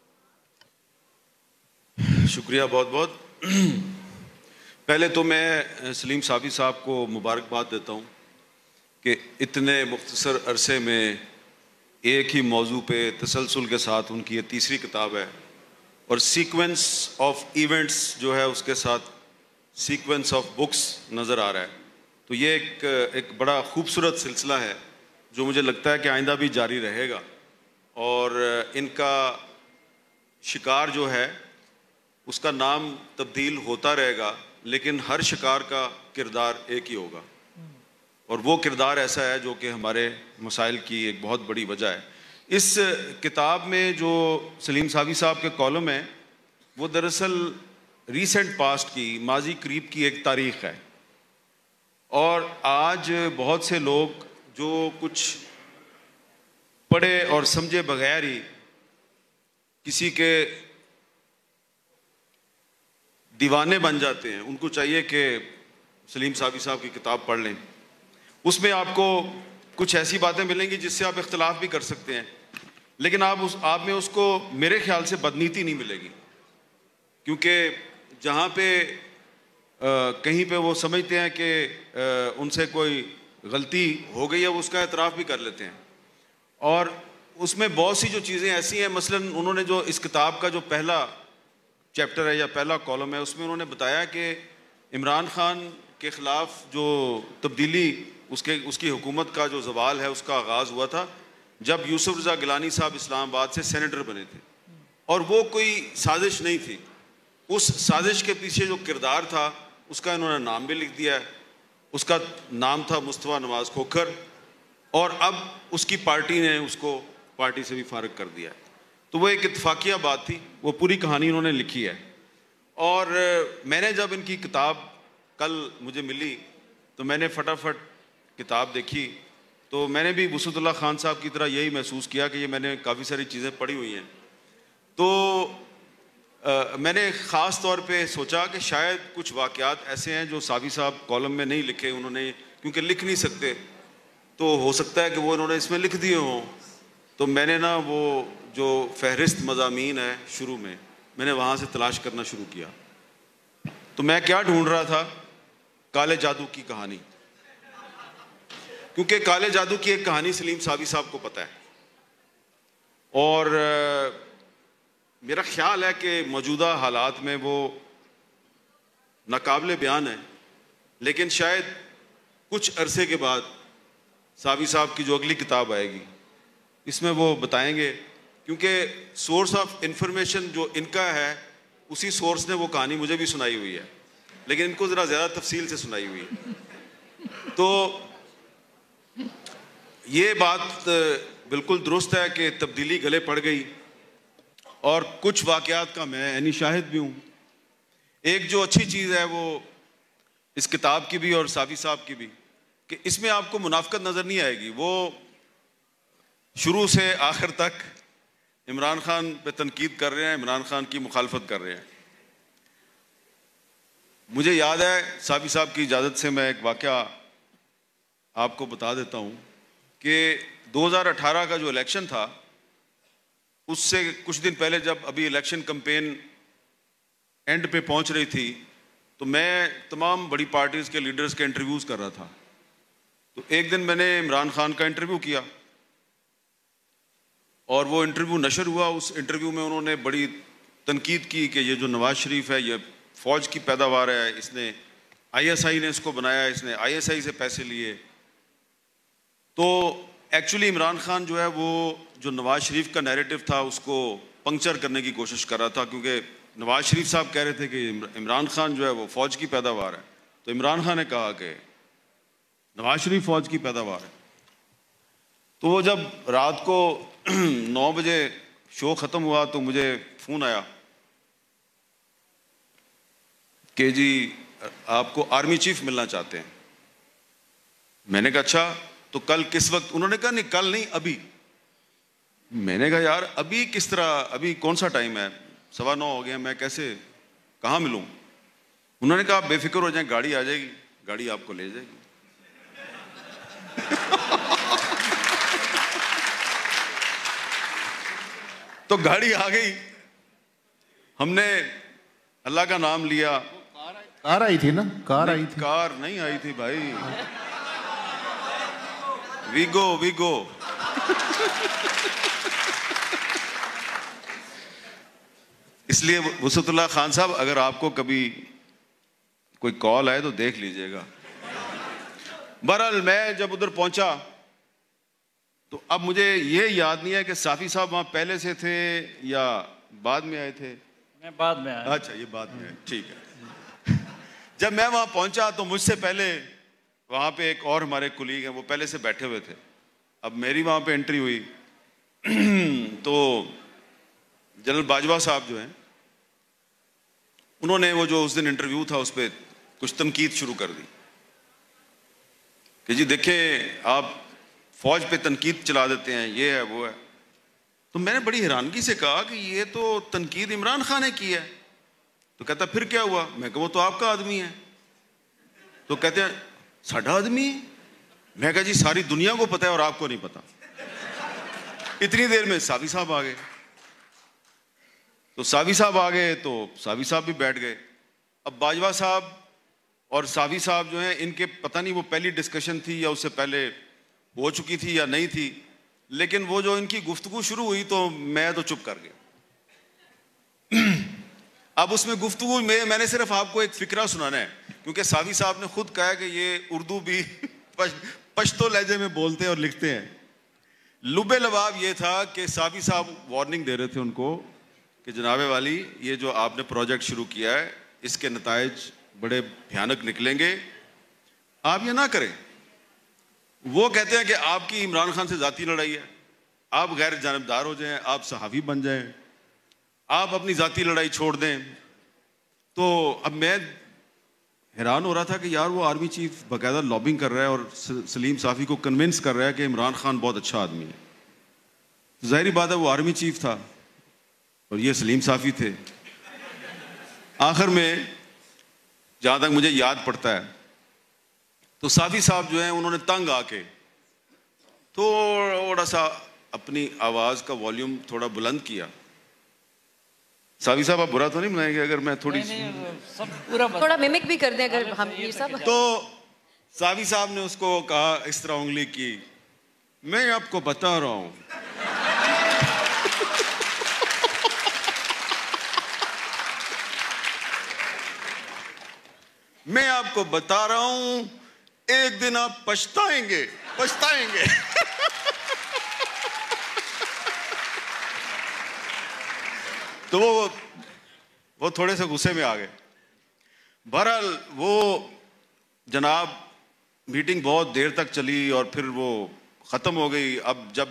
شکریہ بہت بہت۔ پہلے تو میں سلیم صافی صاحب کو مبارکباد دیتا ہوں کہ اتنے مختصر عرصے میں ایک ہی موضوع پہ تسلسل کے ساتھ ان کی یہ تیسری کتاب ہے، اور سیکوینس آف ایونٹس جو ہے اس کے ساتھ سیکوینس آف بکس نظر آ رہا ہے۔ تو یہ ایک ایک بڑا خوبصورت سلسلہ ہے جو مجھے لگتا ہے کہ آئندہ بھی جاری رہے گا، اور ان کا شکار جو ہے اس کا نام تبدیل ہوتا رہے گا، لیکن ہر شکار کا کردار ایک ہی ہوگا، اور وہ کردار ایسا ہے جو کہ ہمارے مسائل کی ایک بہت بڑی وجہ ہے۔ اس کتاب میں جو سلیم صافی صاحب کے کالم ہیں وہ دراصل ریسنٹ پاسٹ کی، ماضی قریب کی ایک تاریخ ہے، اور آج بہت سے لوگ جو کچھ پڑھے اور سمجھے بغیر ہی کسی کے دیوانے بن جاتے ہیں، ان کو چاہیے کہ سلیم صافی صاحب کی کتاب پڑھ لیں۔ اس میں آپ کو کچھ ایسی باتیں ملیں گی جس سے آپ اختلاف بھی کر سکتے ہیں، لیکن آپ اس آپ میں اس کو میرے خیال سے بدنیتی نہیں ملے گی، کیونکہ جہاں پہ کہیں پہ وہ سمجھتے ہیں کہ ان سے کوئی غلطی ہو گئی ہے وہ اس کا اعتراف بھی کر لیتے ہیں، اور اس میں بہت سی جو چیزیں ایسی ہیں، مثلا انہوں نے جو اس کتاب کا جو پہلا چیپٹر ہے یا پہلا کالم ہے، اس میں انہوں نے بتایا کہ عمران خان کے خلاف جو تبدیلی اس کے اس کی حکومت کا جو زوال ہے اس کا آغاز ہوا تھا جب یوسف رضا گیلانی صاحب اسلام آباد سے سینیٹر بنے تھے، اور وہ کوئی سازش نہیں تھی. اس سازش کے پیچھے جو کردار تھا اس کا انہوں نے نام بھی لکھ دیا ہے. اس کا نام تھا مصطفیٰ نواز کھوکھر، اور اب اس کی پارٹی نے اس کو پارٹی سے بھی فارغ کر دیا ہے. تو وہ ایک اتفاقیہ بات تھی، وہ پوری کہانی انہوں نے لکھی ہے. اور میں نے جب ان کی کتاب کل مجھے ملی تو میں نے فٹافٹ کتاب دیکھی، تو میں نے بھی وسعت اللہ خان صاحب کی طرح یہی محسوس کیا کہ یہ میں نے کافی ساری چیزیں پڑھی ہوئی ہیں. تو میں نے خاص طور پہ سوچا کہ شاید کچھ واقعات ایسے ہیں جو ساوی صاحب کالم میں نہیں لکھے انہوں نے، کیونکہ لکھ نہیں سکتے، تو ہو سکتا ہے کہ وہ انہوں نے اس میں لکھ دیے ہوں. تو میں نے نا وہ جو فہرست مضامین ہے شروع میں میں نے وہاں سے تلاش کرنا شروع کیا. تو میں کیا ڈھونڈ رہا تھا؟ کالے جادو کی کہانی. کیونکہ کالے جادو کی ایک کہانی سلیم ساوی صاحب کو پتہ ہے، اور میرا خیال ہے کہ موجودہ حالات میں وہ ناقابل بیان ہے، لیکن شاید کچھ عرصے کے بعد ساوی صاحب کی جو اگلی کتاب آئے گی اس میں وہ بتائیں گے، کیونکہ سورس آف انفارمیشن جو ان کا ہے اسی سورس نے وہ کہانی مجھے بھی سنائی ہوئی ہے، لیکن ان کو ذرا زیادہ تفصیل سے سنائی ہوئی ہے. تو یہ بات بالکل درست ہے کہ تبدیلی گلے پڑ گئی، اور کچھ واقعات کا میں عینی شاہد بھی ہوں. ایک جو اچھی چیز ہے وہ اس کتاب کی بھی اور ساوی صاحب کی بھی، کہ اس میں آپ کو منافقت نظر نہیں آئے گی. وہ شروع سے آخر تک عمران خان پہ تنقید کر رہے ہیں، عمران خان کی مخالفت کر رہے ہیں. مجھے یاد ہے ساوی صاحب کی اجازت سے میں ایک واقعہ آپ کو بتا دیتا ہوں کہ دو ہزار اٹھارہ کا جو الیکشن تھا اس سے کچھ دن پہلے جب ابھی الیکشن کمپین اینڈ پہ پہنچ رہی تھی تو میں تمام بڑی پارٹیز کے لیڈرز کے انٹرویوز کر رہا تھا. تو ایک دن میں نے عمران خان کا انٹرویو کیا اور وہ انٹرویو نشر ہوا. اس انٹرویو میں انہوں نے بڑی تنقید کی کہ یہ جو نواز شریف ہے یہ فوج کی پیداوار ہے، اس نے آئی ایس آئی نے اس کو بنایا، اس نے آئی ایس آئی سے پیسے لیے. تو ایکچولی عمران خان جو ہے وہ جو نواز شریف کا نیریٹو تھا اس کو پنکچر کرنے کی کوشش کر رہا تھا، کیونکہ نواز شریف صاحب کہہ رہے تھے کہ عمران خان جو ہے وہ فوج کی پیداوار ہے. تو عمران خان نے کہا کہ نواز شریف فوج کی پیداوار ہے. تو وہ جب رات کو نو بجے شو ختم ہوا تو مجھے فون آیا کہ جی آپ کو آرمی چیف ملنا چاہتے ہیں. میں نے کہا اچھا تو کل کس وقت؟ انہوں نے کہا نہیں کل نہیں ابھی. میں نے کہا یار ابھی کس طرح، ابھی کون سا ٹائم ہے؟ سوا نو ہو گیا، میں کیسے کہاں ملوں؟ انہوں نے کہا آپ بے فکر ہو جائیں، گاڑی آ جائے گی، گاڑی آپ کو لے جائے گی. تو گاڑی آ گئی، ہم نے اللہ کا نام لیا. کار آئی تھی نا؟ کار آئی تھی؟ کار نہیں آئی تھی بھائی، ویگو ویگو. اس لیے وسعت اللہ خان صاحب اگر آپ کو کبھی کوئی کال آئے تو دیکھ لیجئے گا. بہرحال میں جب ادھر پہنچا تو اب مجھے یہ یاد نہیں ہے کہ صافی صاحب وہاں پہلے سے تھے یا بعد میں آئے تھے. میں بعد میں آیا. اچھا یہ بعد میں آئے، ٹھیک ہے. جب میں وہاں پہنچا تو مجھ سے پہلے وہاں پہ ایک اور ہمارے کولیگ ہیں وہ پہلے سے بیٹھے ہوئے تھے. اب میری وہاں پہ انٹری ہوئی تو جنرل باجوہ صاحب جو ہیں انہوں نے وہ جو اس دن انٹرویو تھا اس پہ کچھ تنقید شروع کر دی کہ جی دیکھیں آپ فوج پہ تنقید چلا دیتے ہیں، یہ ہے وہ ہے. تو میں نے بڑی حیرانگی سے کہا کہ یہ تو تنقید عمران خان نے کی ہے. تو کہتا پھر کیا ہوا؟ میں کہا وہ تو آپ کا آدمی ہے. تو کہتے ہیں ساڈا آدمی ہے؟ میں کہا جی ساری دنیا کو پتہ ہے اور آپ کو نہیں پتا. اتنی دیر میں ساوی صاحب آ گئے. تو ساوی صاحب آ گئے تو ساوی صاحب بھی بیٹھ گئے. اب باجوہ صاحب اور ساوی صاحب جو ہیں ان کے پتہ نہیں وہ پہلی ڈسکشن تھی یا اس سے پہلے ہو چکی تھی یا نہیں تھی، لیکن وہ جو ان کی گفتگو شروع ہوئی تو میں تو چپ کر گیا. اب اس میں گفتگو میں میں نے صرف آپ کو ایک فکرہ سنانا ہے، کیونکہ ساوی صاحب نے خود کہا کہ یہ اردو بھی پشتو لہجے میں بولتے ہیں اور لکھتے ہیں. لب لباب یہ تھا کہ ساوی صاحب وارننگ دے رہے تھے ان کو کہ جناب والی یہ جو آپ نے پروجیکٹ شروع کیا ہے اس کے نتائج بڑے بھیانک نکلیں گے، آپ یہ نہ کریں. وہ کہتے ہیں کہ آپ کی عمران خان سے ذاتی لڑائی ہے، آپ غیر جانبدار ہو جائیں، آپ صحافی بن جائیں، آپ اپنی ذاتی لڑائی چھوڑ دیں. تو اب میں حیران ہو رہا تھا کہ یار وہ آرمی چیف باقاعدہ لابنگ کر رہا ہے اور سلیم صافی کو کنونس کر رہا ہے کہ عمران خان بہت اچھا آدمی ہے. ظاہری بات ہے وہ آرمی چیف تھا اور یہ سلیم صافی تھے. آخر میں جہاں تک مجھے یاد پڑتا ہے تو صافی صاحب جو ہیں انہوں نے تنگ آ کے تھوڑا سا اپنی آواز کا والیوم تھوڑا بلند کیا. صافی صاحب آپ برا تو نہیں منائیں گے اگر میں تھوڑی تھوڑا میمک بھی کر دیں اگر ہم میر صاحب. تو صافی صاحب نے اس کو کہا، اس طرح انگلی کی، میں آپ کو بتا رہا ہوں میں آپ کو بتا رہا ہوں ایک دن آپ پچھتائیں گے پچھتائیں گے تو وہ وہ تھوڑے سے غصے میں آ گئے. بہرحال وہ جناب میٹنگ بہت دیر تک چلی اور پھر وہ ختم ہو گئی. اب جب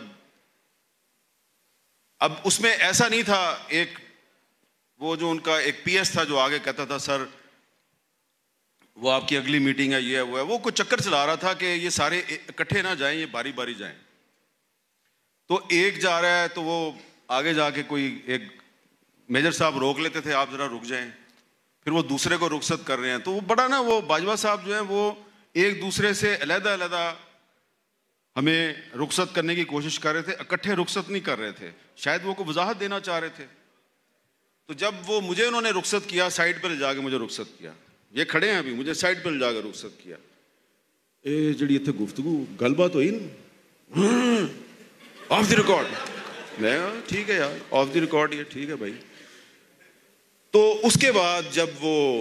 اب اس میں ایسا نہیں تھا، ایک وہ جو ان کا ایک پی ایس تھا جو آگے کہتا تھا سر وہ آپ کی اگلی میٹنگ ہے، یہ ہے وہ ہے، وہ کچھ چکر چلا رہا تھا کہ یہ سارے اکٹھے نہ جائیں، یہ باری باری جائیں. تو ایک جا رہا ہے تو وہ آگے جا کے کوئی ایک میجر صاحب روک لیتے تھے، آپ ذرا رک جائیں، پھر وہ دوسرے کو رخصت کر رہے ہیں. تو وہ بڑا نا وہ باجوہ صاحب جو ہیں وہ ایک دوسرے سے علیحدہ علیحدہ ہمیں رخصت کرنے کی کوشش کر رہے تھے، اکٹھے رخصت نہیں کر رہے تھے. شاید وہ کو وضاحت دینا چاہ رہے تھے. تو جب وہ مجھے انہوں نے رخصت کیا، سائڈ پہ لے جا کے مجھے رخصت کیا، یہ کھڑے ہیں ابھی، مجھے سائڈ پہ لے جا کے رخصت کیا. اے جڑی اتنے گفتگو گل بات ہوئی نا آف دی ریکارڈ، میں ٹھیک ہے یار آف دی ریکارڈ، یہ ٹھیک ہے بھائی. تو اس کے بعد جب وہ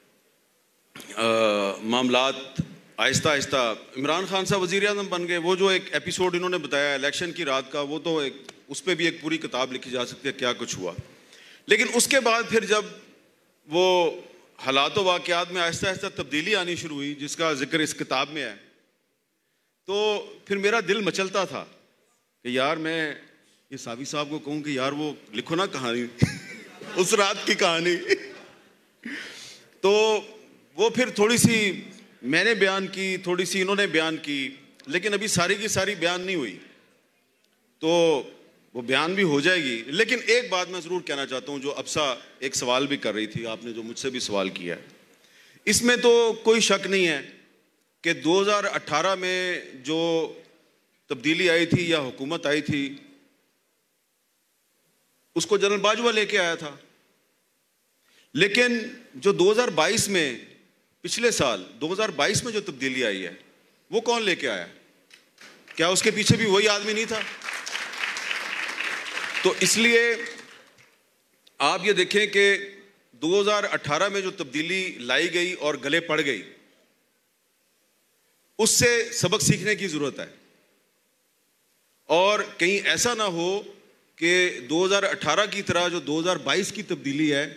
معاملات آہستہ آہستہ عمران خان صاحب وزیر اعظم بن گئے، وہ جو ایک ایپیسوڈ انہوں نے بتایا الیکشن کی رات کا، وہ تو ایک اس پہ بھی ایک پوری کتاب لکھی جا سکتی ہے کیا کچھ ہوا. لیکن اس کے بعد پھر جب وہ حالات و واقعات میں آہستہ آہستہ تبدیلی آنی شروع ہوئی جس کا ذکر اس کتاب میں ہے، تو پھر میرا دل مچلتا تھا کہ یار میں یہ صافی صاحب کو کہوں کہ یار وہ لکھو نا کہانی اس رات کی کہانی. تو وہ پھر تھوڑی سی میں نے بیان کی، تھوڑی سی انہوں نے بیان کی، لیکن ابھی ساری کی ساری بیان نہیں ہوئی، تو وہ بیان بھی ہو جائے گی. لیکن ایک بات میں ضرور کہنا چاہتا ہوں جو ابسا ایک سوال بھی کر رہی تھی، آپ نے جو مجھ سے بھی سوال کیا ہے، اس میں تو کوئی شک نہیں ہے کہ دو ہزار اٹھارہ میں جو تبدیلی آئی تھی یا حکومت آئی تھی اس کو جنرل باجوہ لے کے آیا تھا. لیکن جو دو ہزار بائیس میں پچھلے سال دو ہزار بائیس میں جو تبدیلی آئی ہے وہ کون لے کے آیا؟ کیا اس کے پیچھے بھی وہی آدمی نہیں تھا؟ تو اس لیے آپ یہ دیکھیں کہ دو ہزار اٹھارہ میں جو تبدیلی لائی گئی اور گلے پڑ گئی، اس سے سبق سیکھنے کی ضرورت ہے. اور کہیں ایسا نہ ہو کہ دو ہزار اٹھارہ کی طرح جو دو ہزار بائیس کی تبدیلی ہے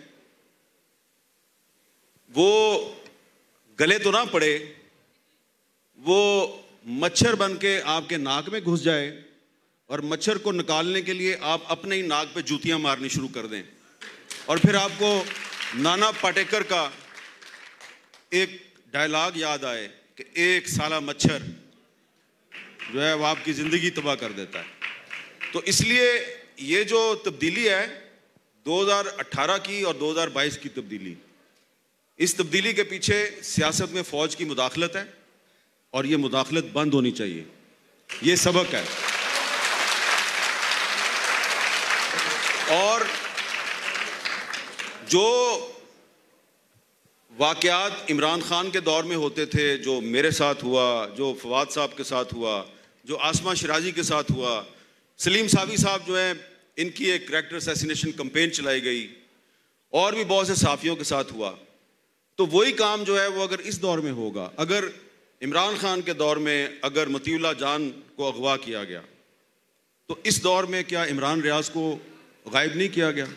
وہ گلے تو نہ پڑے، وہ مچھر بن کے آپ کے ناک میں گھس جائے اور مچھر کو نکالنے کے لیے آپ اپنے ہی ناک پہ جوتیاں مارنی شروع کر دیں، اور پھر آپ کو نانا پاٹیکر کا ایک ڈائلاگ یاد آئے کہ ایک سالہ مچھر جو ہے وہ آپ کی زندگی تباہ کر دیتا ہے. تو اس لیے یہ جو تبدیلی ہے دو ہزار اٹھارہ کی اور دو ہزار بائیس کی تبدیلی، اس تبدیلی کے پیچھے سیاست میں فوج کی مداخلت ہے اور یہ مداخلت بند ہونی چاہیے. یہ سبق ہے. اور جو واقعات عمران خان کے دور میں ہوتے تھے، جو میرے ساتھ ہوا، جو فواد صاحب کے ساتھ ہوا، جو آسما شرازی کے ساتھ ہوا، سلیم صافی صاحب جو ہیں ان کی ایک کریکٹر اسیسینیشن کمپین چلائی گئی، اور بھی بہت سے صحافیوں کے ساتھ ہوا. تو وہی کام جو ہے وہ اگر اس دور میں ہوگا, اگر عمران خان کے دور میں اگر مطیع اللہ جان کو اغوا کیا گیا, تو اس دور میں کیا عمران ریاض کو غائب نہیں کیا گیا؟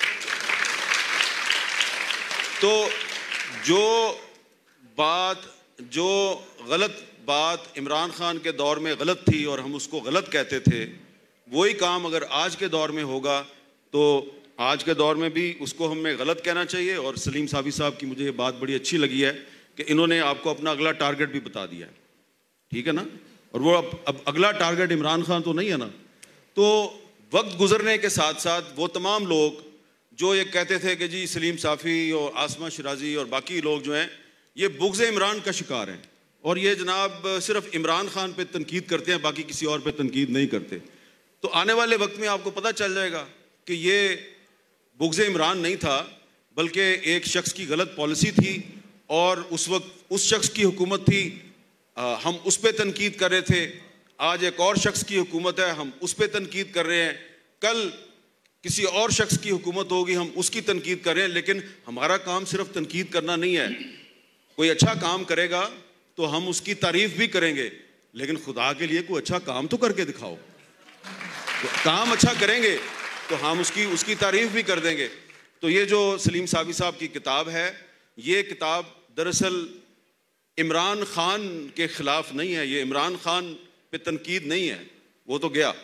تو جو بات, جو غلط بات عمران خان کے دور میں غلط تھی اور ہم اس کو غلط کہتے تھے, وہی کام اگر آج کے دور میں ہوگا تو آج کے دور میں بھی اس کو ہمیں غلط کہنا چاہیے. اور سلیم صافی صاحب کی مجھے یہ بات بڑی اچھی لگی ہے کہ انہوں نے آپ کو اپنا اگلا ٹارگٹ بھی بتا دیا ہے, ٹھیک ہے نا, اور وہ اب اب اگلا ٹارگٹ عمران خان تو نہیں ہے نا. تو وقت گزرنے کے ساتھ ساتھ وہ تمام لوگ جو یہ کہتے تھے کہ جی سلیم صافی اور آسمہ شرازی اور باقی لوگ جو ہیں یہ بغض عمران کا شکار ہیں, اور یہ جناب صرف عمران خان پہ تنقید کرتے ہیں, باقی کسی اور پہ تنقید نہیں کرتے. تو آنے والے وقت میں آپ کو پتہ چل جائے گا کہ یہ بغض عمران نہیں تھا, بلکہ ایک شخص کی غلط پالیسی تھی, اور اس وقت اس شخص کی حکومت تھی, ہم اس پہ تنقید کر رہے تھے. آج ایک اور شخص کی حکومت ہے, ہم اس پہ تنقید کر رہے ہیں. کل کسی اور شخص کی حکومت ہوگی, ہم اس کی تنقید کر رہے ہیں. لیکن ہمارا کام صرف تنقید کرنا نہیں ہے. کوئی اچھا کام کرے گا تو ہم اس کی تعریف بھی کریں گے, لیکن خدا کے لیے کوئی اچھا کام تو کر کے دکھاؤ. کام اچھا کریں گے تو ہم اس کی اس کی تعریف بھی کر دیں گے. تو یہ جو سلیم صافی صاحب کی کتاب ہے, یہ کتاب دراصل عمران خان کے خلاف نہیں ہے, یہ عمران خان پہ تنقید نہیں ہے, وہ تو گیا.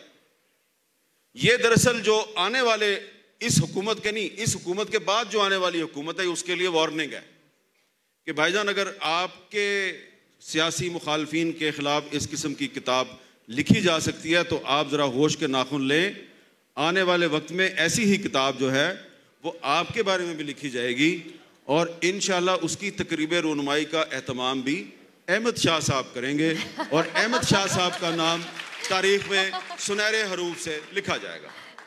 یہ دراصل جو آنے والے اس حکومت کے نہیں, اس حکومت کے بعد جو آنے والی حکومت ہے اس کے لیے وارننگ ہے کہ بھائی جان اگر آپ کے سیاسی مخالفین کے خلاف اس قسم کی کتاب لکھی جا سکتی ہے تو آپ ذرا ہوش کے ناخن لیں. آنے والے وقت میں ایسی ہی کتاب جو ہے وہ آپ کے بارے میں بھی لکھی جائے گی, اور انشاءاللہ اس کی تقریب رونمائی کا اہتمام بھی احمد شاہ صاحب کریں گے, اور احمد شاہ صاحب کا نام تاریخ میں سنہرے حروف سے لکھا جائے گا.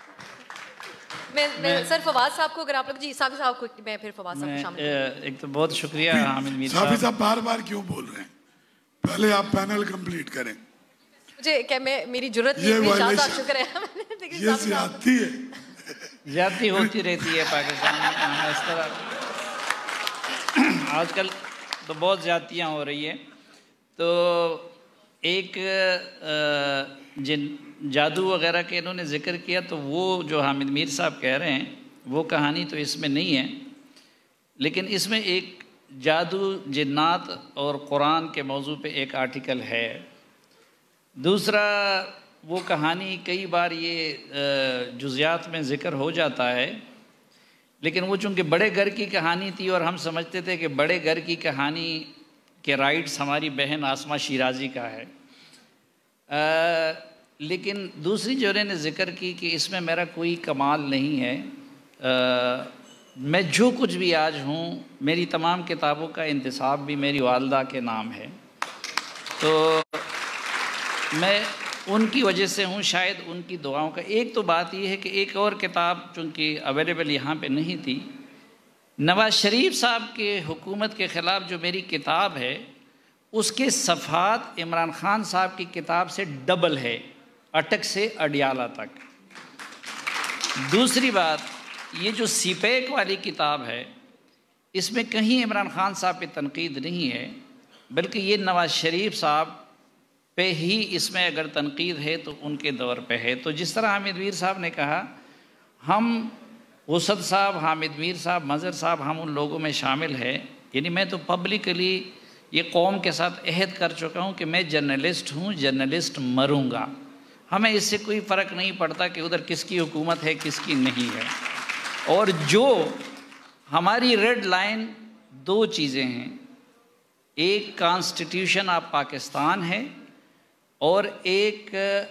میں میں سر فواد صاحب کو اگر آپ لوگ, جی صافی صاحب کو میں پھر فواد صاحب کو شامل کروں. ایک تو بہت شکریہ حامد میر صافی صاحب. صاحب بار بار کیوں بول رہے ہیں؟ پہلے آپ پینل کمپلیٹ کریں. مجھے کہ میں میری جرت یہ نہیں, شاہ صاحب وائلیشن- شکر ہے. یہ زیادتی ہے. زیادتی ہوتی رہتی ہے پاکستان میں, ہم اس طرح آج کل تو بہت زیادتیاں ہو رہی ہیں. تو ایک جن جادو وغیرہ کے انہوں نے ذکر کیا, تو وہ جو حامد میر صاحب کہہ رہے ہیں وہ کہانی تو اس میں نہیں ہے, لیکن اس میں ایک جادو, جنات اور قرآن کے موضوع پہ ایک آرٹیکل ہے. دوسرا وہ کہانی کئی بار یہ جزیات میں ذکر ہو جاتا ہے, لیکن وہ چونکہ بڑے گھر کی کہانی تھی اور ہم سمجھتے تھے کہ بڑے گھر کی کہانی کے رائٹس ہماری بہن آسمہ شیرازی کا ہے. لیکن دوسری جوڑے نے ذکر کی کہ اس میں میرا کوئی کمال نہیں ہے. میں جو کچھ بھی آج ہوں, میری تمام کتابوں کا انتصاب بھی میری والدہ کے نام ہے, تو میں ان کی وجہ سے ہوں, شاید ان کی دعاؤں کا. ایک تو بات یہ ہے کہ ایک اور کتاب چونکہ اویلیبل یہاں پہ نہیں تھی, نواز شریف صاحب کے حکومت کے خلاف جو میری کتاب ہے اس کے صفحات عمران خان صاحب کی کتاب سے ڈبل ہے, اٹک سے اڈیالہ تک. دوسری بات, یہ جو سی پیک والی کتاب ہے اس میں کہیں عمران خان صاحب پہ تنقید نہیں ہے, بلکہ یہ نواز شریف صاحب پہ ہی اس میں اگر تنقید ہے تو ان کے دور پہ ہے. تو جس طرح حامد میر صاحب نے کہا, ہم وسعت صاحب, حامد میر صاحب, مظہر صاحب, ہم ان لوگوں میں شامل ہیں. یعنی میں تو پبلکلی یہ قوم کے ساتھ عہد کر چکا ہوں کہ میں جرنلسٹ ہوں, جرنلسٹ مروں گا. ہمیں اس سے کوئی فرق نہیں پڑتا کہ ادھر کس کی حکومت ہے کس کی نہیں ہے. اور جو ہماری ریڈ لائن دو چیزیں ہیں, ایک کانسٹیٹیوشن آف پاکستان ہے اور ایک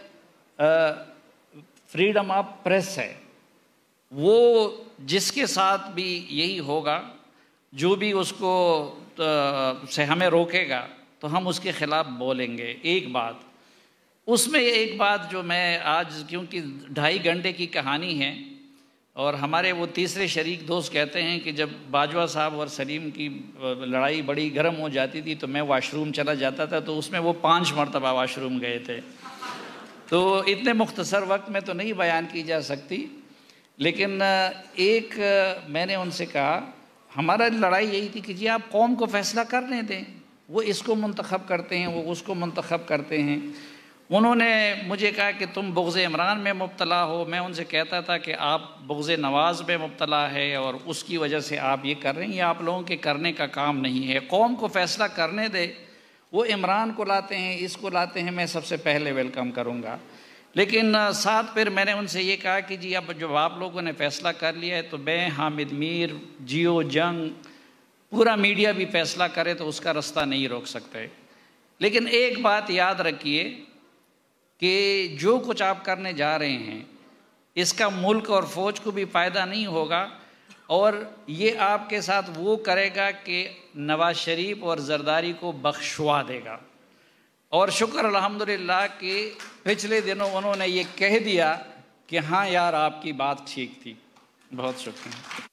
فریڈم آف پریس ہے. وہ جس کے ساتھ بھی یہی ہوگا, جو بھی اس کو سے ہمیں روکے گا تو ہم اس کے خلاف بولیں گے. ایک بات اس میں, ایک بات جو میں آج, کیونکہ ڈھائی گھنٹے کی کہانی ہے اور ہمارے وہ تیسرے شریک دوست کہتے ہیں کہ جب باجوہ صاحب اور سلیم کی لڑائی بڑی گرم ہو جاتی تھی تو میں واش روم چلا جاتا تھا, تو اس میں وہ پانچ مرتبہ واش روم گئے تھے. تو اتنے مختصر وقت میں تو نہیں بیان کی جا سکتی, لیکن ایک میں نے ان سے کہا ہمارا لڑائی یہی تھی کہ جی آپ قوم کو فیصلہ کرنے دیں، وہ اس کو منتخب کرتے ہیں، وہ اس کو منتخب کرتے ہیں۔ انہوں نے مجھے کہا کہ تم بغض عمران میں مبتلا ہو، میں ان سے کہتا تھا کہ آپ بغض نواز میں مبتلا ہے اور اس کی وجہ سے آپ یہ کر رہے ہیں، یہ آپ لوگوں کے کرنے کا کام نہیں ہے، قوم کو فیصلہ کرنے دے۔ وہ عمران کو لاتے ہیں، اس کو لاتے ہیں، میں سب سے پہلے ویلکم کروں گا۔ لیکن ساتھ پھر میں نے ان سے یہ کہا کہ جی اب جو آپ لوگوں نے فیصلہ کر لیا ہے تو میں، حامد میر، جیو جنگ، پورا میڈیا بھی فیصلہ کرے تو اس کا رستہ نہیں روک سکتے۔ لیکن ایک بات یاد رکھیے کہ جو کچھ آپ کرنے جا رہے ہیں اس کا ملک اور فوج کو بھی فائدہ نہیں ہوگا، اور یہ آپ کے ساتھ وہ کرے گا کہ نواز شریف اور زرداری کو بخشوا دے گا۔ اور شکر الحمدللہ کہ پچھلے دنوں انہوں نے یہ کہہ دیا کہ ہاں یار آپ کی بات ٹھیک تھی۔ بہت شکریہ۔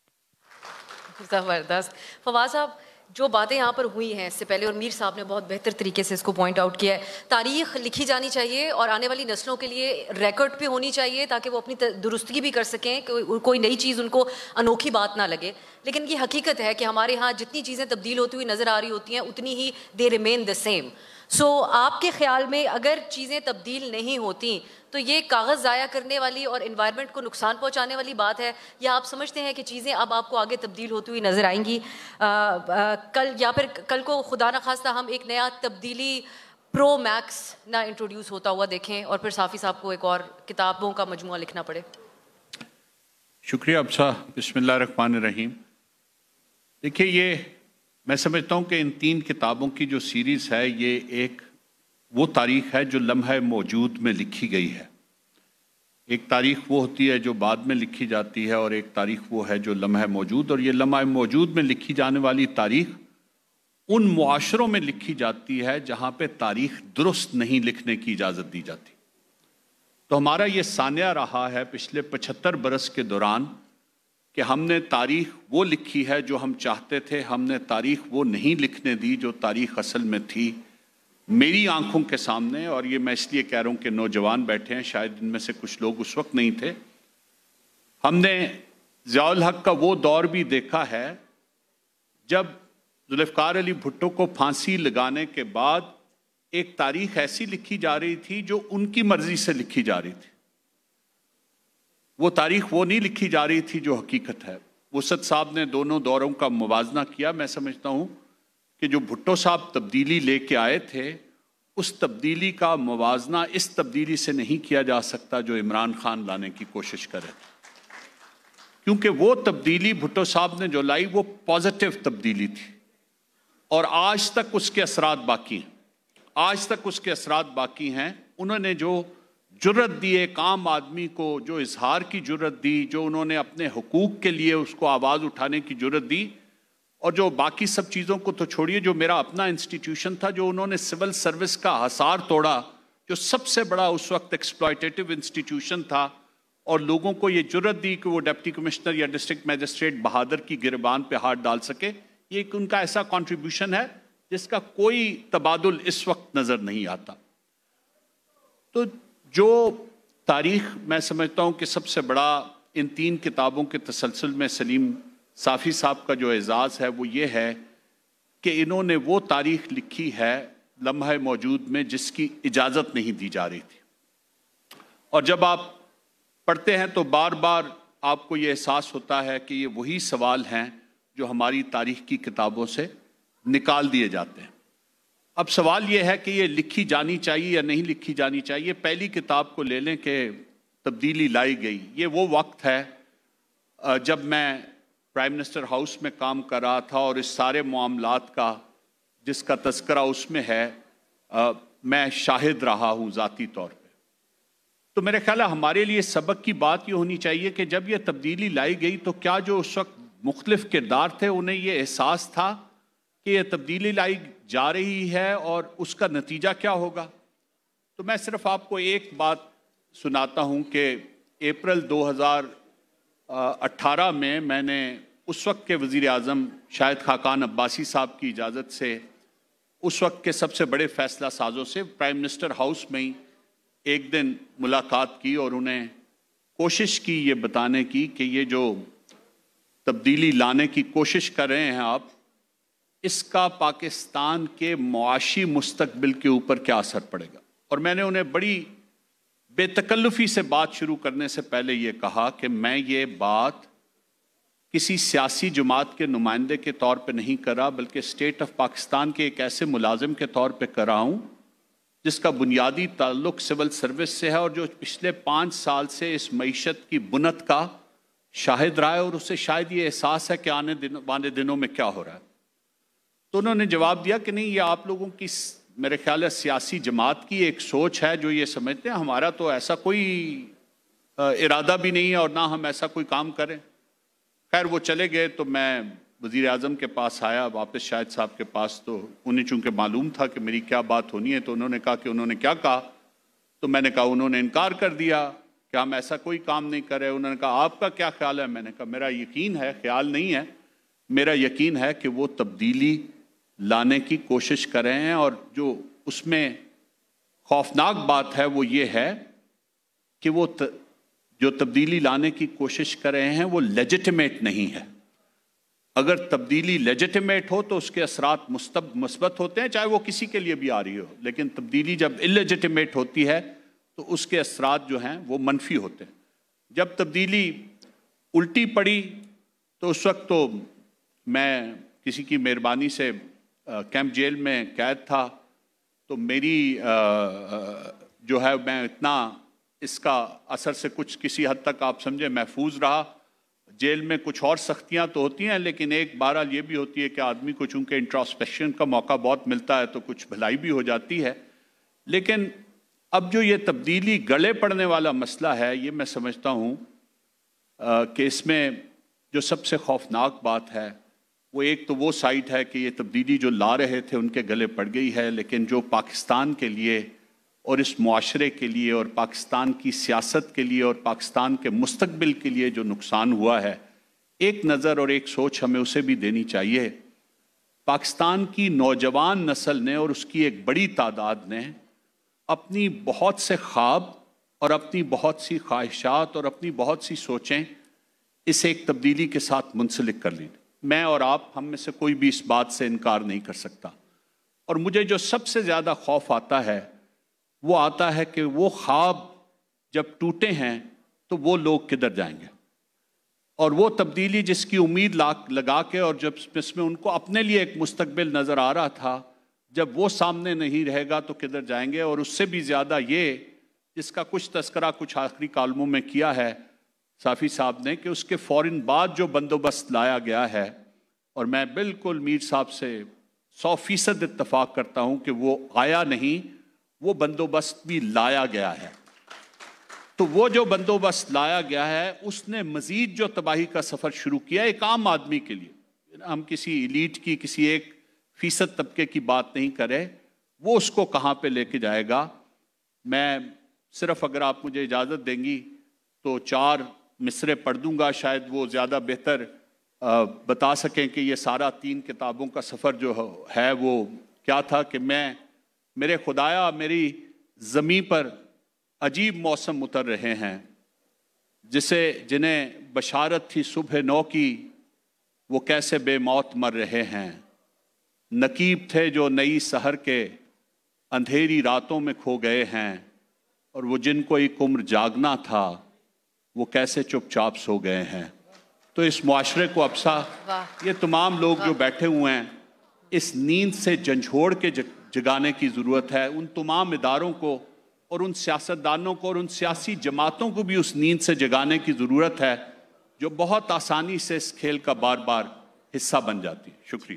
زبردست۔ فواز صاحب، جو باتیں یہاں پر ہوئی ہیں اس سے پہلے، اور میر صاحب نے بہت بہتر طریقے سے اس کو پوائنٹ آؤٹ کیا ہے، تاریخ لکھی جانی چاہیے اور آنے والی نسلوں کے لیے ریکارڈ پہ ہونی چاہیے تاکہ وہ اپنی درستگی بھی کر سکیں، کوئی نئی چیز ان کو انوکھی بات نہ لگے۔ لیکن یہ حقیقت ہے کہ ہمارے ہاں جتنی چیزیں تبدیل ہوتی ہوئی نظر آ رہی ہوتی ہیں اتنی ہی دے ریمین دا سیم۔ سو آپ کے خیال میں اگر چیزیں تبدیل نہیں ہوتی تو یہ کاغذ ضائع کرنے والی اور انوائرمنٹ کو نقصان پہنچانے والی بات ہے، یا آپ سمجھتے ہیں کہ چیزیں اب آپ کو آگے تبدیل ہوتی ہوئی نظر آئیں گی کل، یا پھر کل کو خدا نخواستہ ہم ایک نیا تبدیلی پرو میکس نہ انٹروڈیوس ہوتا ہوا دیکھیں اور پھر صافی صاحب کو ایک اور کتابوں کا مجموعہ لکھنا پڑے؟ شکریہ ابسا۔ بسم اللہ الرحمن الرحیم۔ دیکھیے، یہ میں سمجھتا ہوں کہ ان تین کتابوں کی جو سیریز ہے یہ ایک وہ تاریخ ہے جو لمحہ موجود میں لکھی گئی ہے۔ ایک تاریخ وہ ہوتی ہے جو بعد میں لکھی جاتی ہے، اور ایک تاریخ وہ ہے جو لمحہ موجود، اور یہ لمحہ موجود میں لکھی جانے والی تاریخ ان معاشروں میں لکھی جاتی ہے جہاں پہ تاریخ درست نہیں لکھنے کی اجازت دی جاتی۔ تو ہمارا یہ سانحہ رہا ہے پچھلے پچہتر برس کے دوران کہ ہم نے تاریخ وہ لکھی ہے جو ہم چاہتے تھے، ہم نے تاریخ وہ نہیں لکھنے دی جو تاریخ اصل میں تھی۔ میری آنکھوں کے سامنے، اور یہ میں اس لیے کہہ رہا ہوں کہ نوجوان بیٹھے ہیں، شاید ان میں سے کچھ لوگ اس وقت نہیں تھے، ہم نے ضیاء الحق کا وہ دور بھی دیکھا ہے جب ذوالفقار علی بھٹو کو پھانسی لگانے کے بعد ایک تاریخ ایسی لکھی جا رہی تھی جو ان کی مرضی سے لکھی جا رہی تھی۔ وہ تاریخ وہ نہیں لکھی جا رہی تھی جو حقیقت ہے۔ وسعت صاحب نے دونوں دوروں کا موازنہ کیا۔ میں سمجھتا ہوں کہ جو بھٹو صاحب تبدیلی لے کے آئے تھے، اس تبدیلی کا موازنہ اس تبدیلی سے نہیں کیا جا سکتا جو عمران خان لانے کی کوشش کرے، کیونکہ وہ تبدیلی بھٹو صاحب نے جو لائی وہ پازیٹیو تبدیلی تھی، اور آج تک اس کے اثرات باقی ہیں۔ آج تک اس کے اثرات باقی ہیں۔ انہوں نے جو جرت دی ایک عام آدمی کو، جو اظہار کی جرت دی، جو انہوں نے اپنے حقوق کے لیے اس کو آواز اٹھانے کی جرت دی، اور جو باقی سب چیزوں کو تو چھوڑیے، جو میرا اپنا انسٹیٹیوشن تھا، جو انہوں نے سول سروس کا حصار توڑا، جو سب سے بڑا اس وقت ایکسپلائٹیٹو انسٹیٹیوشن تھا، اور لوگوں کو یہ جرت دی کہ وہ ڈپٹی کمشنر یا ڈسٹرکٹ میجسٹریٹ بہادر کی گریبان پہ ہاتھ ڈال سکے، یہ ایک ان کا ایسا کنٹریبیوشن ہے جس کا کوئی تبادل اس وقت نظر نہیں آتا۔ تو جو تاریخ میں سمجھتا ہوں کہ سب سے بڑا ان تین کتابوں کے تسلسل میں سلیم صافی صاحب کا جو اعزاز ہے وہ یہ ہے کہ انہوں نے وہ تاریخ لکھی ہے لمحہ موجود میں جس کی اجازت نہیں دی جا رہی تھی، اور جب آپ پڑھتے ہیں تو بار بار آپ کو یہ احساس ہوتا ہے کہ یہ وہی سوال ہیں جو ہماری تاریخ کی کتابوں سے نکال دیے جاتے ہیں۔ اب سوال یہ ہے کہ یہ لکھی جانی چاہیے یا نہیں لکھی جانی چاہیے۔ پہلی کتاب کو لے لیں کہ تبدیلی لائی گئی، یہ وہ وقت ہے جب میں پرائم منسٹر ہاؤس میں کام کر رہا تھا، اور اس سارے معاملات کا جس کا تذکرہ اس میں ہے میں شاہد رہا ہوں ذاتی طور پہ۔ تو میرے خیال ہے ہمارے لیے سبق کی بات یہ ہونی چاہیے کہ جب یہ تبدیلی لائی گئی تو کیا جو اس وقت مختلف کردار تھے انہیں یہ احساس تھا کہ یہ تبدیلی لائی جا رہی ہے اور اس کا نتیجہ کیا ہوگا؟ تو میں صرف آپ کو ایک بات سناتا ہوں کہ اپریل دو ہزار اٹھارہ میں میں نے اس وقت کے وزیر اعظم شاہد خاقان عباسی صاحب کی اجازت سے اس وقت کے سب سے بڑے فیصلہ سازوں سے پرائم منسٹر ہاؤس میں ہی ایک دن ملاقات کی، اور انہیں کوشش کی یہ بتانے کی کہ یہ جو تبدیلی لانے کی کوشش کر رہے ہیں آپ، اس کا پاکستان کے معاشی مستقبل کے اوپر کیا اثر پڑے گا. اور میں نے انہیں بڑی بے تکلفی سے بات شروع کرنے سے پہلے یہ کہا کہ میں یہ بات کسی سیاسی جماعت کے نمائندے کے طور پہ نہیں کر رہا، بلکہ اسٹیٹ آف پاکستان کے ایک ایسے ملازم کے طور پہ کر رہا ہوں جس کا بنیادی تعلق سول سروس سے ہے اور جو پچھلے پانچ سال سے اس معیشت کی بنت کا شاہد رہا ہے اور اسے شاید یہ احساس ہے کہ آنے دنوں آنے دنوں میں کیا ہو رہا ہے. تو انہوں نے جواب دیا کہ نہیں، یہ آپ لوگوں کی میرے خیال ہے سیاسی جماعت کی ایک سوچ ہے جو یہ سمجھتے ہیں، ہمارا تو ایسا کوئی ارادہ بھی نہیں ہے اور نہ ہم ایسا کوئی کام کریں. خیر وہ چلے گئے تو میں وزیر اعظم کے پاس آیا واپس شاہد صاحب کے پاس، تو انہیں چونکہ معلوم تھا کہ میری کیا بات ہونی ہے، تو انہوں نے کہا کہ انہوں نے کیا کہا. تو میں نے کہا انہوں نے انکار کر دیا کہ ہم ایسا کوئی کام نہیں کر رہے. انہوں نے کہا آپ کا کیا خیال ہے؟ میں نے کہا میرا یقین ہے، خیال نہیں ہے، میرا یقین ہے کہ وہ تبدیلی لانے کی کوشش کر رہے ہیں. اور جو اس میں خوفناک بات ہے وہ یہ ہے کہ وہ جو تبدیلی لانے کی کوشش کر رہے ہیں وہ لیجیٹیمیٹ نہیں ہے. اگر تبدیلی لیجیٹیمیٹ ہو تو اس کے اثرات مثبت ہوتے ہیں، چاہے وہ کسی کے لیے بھی آ رہی ہو، لیکن تبدیلی جب اللیجیٹیمیٹ ہوتی ہے تو اس کے اثرات جو ہیں وہ منفی ہوتے ہیں. جب تبدیلی الٹی پڑی تو اس وقت تو میں کسی کی مہربانی سے کیمپ جیل میں قید تھا، تو میری جو ہے میں اتنا اس کا اثر سے کچھ کسی حد تک آپ سمجھے محفوظ رہا. جیل میں کچھ اور سختیاں تو ہوتی ہیں، لیکن ایک بہرحال یہ بھی ہوتی ہے کہ آدمی کو چونکہ انٹراسپیکشن کا موقع بہت ملتا ہے تو کچھ بھلائی بھی ہو جاتی ہے. لیکن اب جو یہ تبدیلی گلے پڑنے والا مسئلہ ہے، یہ میں سمجھتا ہوں کہ اس میں جو سب سے خوفناک بات ہے وہ ایک تو وہ سائٹ ہے کہ یہ تبدیلی جو لا رہے تھے ان کے گلے پڑ گئی ہے، لیکن جو پاکستان کے لیے اور اس معاشرے کے لیے اور پاکستان کی سیاست کے لیے اور پاکستان کے مستقبل کے لیے جو نقصان ہوا ہے، ایک نظر اور ایک سوچ ہمیں اسے بھی دینی چاہیے. پاکستان کی نوجوان نسل نے اور اس کی ایک بڑی تعداد نے اپنی بہت سے خواب اور اپنی بہت سی خواہشات اور اپنی بہت سی سوچیں اس ایک تبدیلی کے ساتھ منسلک کر لیں. میں اور آپ ہم میں سے کوئی بھی اس بات سے انکار نہیں کر سکتا. اور مجھے جو سب سے زیادہ خوف آتا ہے وہ آتا ہے کہ وہ خواب جب ٹوٹے ہیں تو وہ لوگ کدھر جائیں گے، اور وہ تبدیلی جس کی امید لگا کے اور جب اس میں ان کو اپنے لیے ایک مستقبل نظر آ رہا تھا، جب وہ سامنے نہیں رہے گا تو کدھر جائیں گے. اور اس سے بھی زیادہ یہ جس کا کچھ تذکرہ کچھ آخری کالموں میں کیا ہے صافی صاحب نے، کہ اس کے فوراً بعد جو بندوبست لایا گیا ہے، اور میں بالکل میر صاحب سے سو فیصد اتفاق کرتا ہوں کہ وہ آیا نہیں، وہ بندوبست بھی لایا گیا ہے. تو وہ جو بندوبست لایا گیا ہے اس نے مزید جو تباہی کا سفر شروع کیا ایک عام آدمی کے لیے، ہم کسی ایلیٹ کی کسی ایک فیصد طبقے کی بات نہیں کرے، وہ اس کو کہاں پہ لے کے جائے گا. میں صرف اگر آپ مجھے اجازت دیں گی تو چار مصرے پڑھ دوں گا، شاید وہ زیادہ بہتر بتا سکیں کہ یہ سارا تین کتابوں کا سفر جو ہے وہ کیا تھا. کہ میں میرے خدایا میری زمیں پر عجیب موسم اتر رہے ہیں، جسے جنہیں بشارت تھی صبح نو کی وہ کیسے بے موت مر رہے ہیں. نقیب تھے جو نئی سحر کے اندھیری راتوں میں کھو گئے ہیں، اور وہ جن کو ایک عمر جاگنا تھا وہ کیسے چپ چاپ سو گئے ہیں. تو اس معاشرے کو ابسا یہ تمام لوگ جو بیٹھے ہوئے ہیں اس نیند سے جھنجھوڑ کے جگانے کی ضرورت ہے. ان تمام اداروں کو اور ان سیاستدانوں کو اور ان سیاسی جماعتوں کو بھی اس نیند سے جگانے کی ضرورت ہے جو بہت آسانی سے اس کھیل کا بار بار حصہ بن جاتی ہے. شکریہ.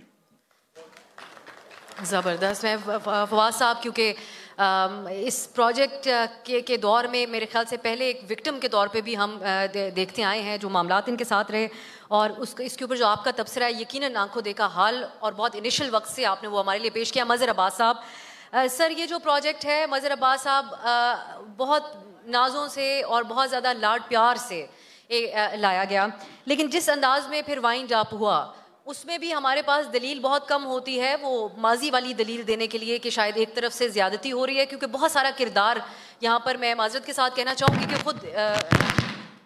زبردست. میں فواز صاحب کیونکہ اس پروجیکٹ کے کے دور میں میرے خیال سے پہلے ایک وکٹم کے طور پہ بھی ہم دیکھتے آئے ہیں جو معاملات ان کے ساتھ رہے، اور اس اس کے اوپر جو آپ کا تبصرہ ہے یقیناً آنکھوں دیکھا حال اور بہت انیشل وقت سے آپ نے وہ ہمارے لیے پیش کیا. مظہر عباس صاحب، سر یہ جو پروجیکٹ ہے مظہر عباس صاحب بہت نازوں سے اور بہت زیادہ لاڈ پیار سے لایا گیا، لیکن جس انداز میں پھر وائنڈ اپ ہوا اس میں بھی ہمارے پاس دلیل بہت کم ہوتی ہے، وہ ماضی والی دلیل دینے کے لیے کہ شاید ایک طرف سے زیادتی ہو رہی ہے، کیونکہ بہت سارا کردار یہاں پر میں معذرت کے ساتھ کہنا چاہوں گی کہ خود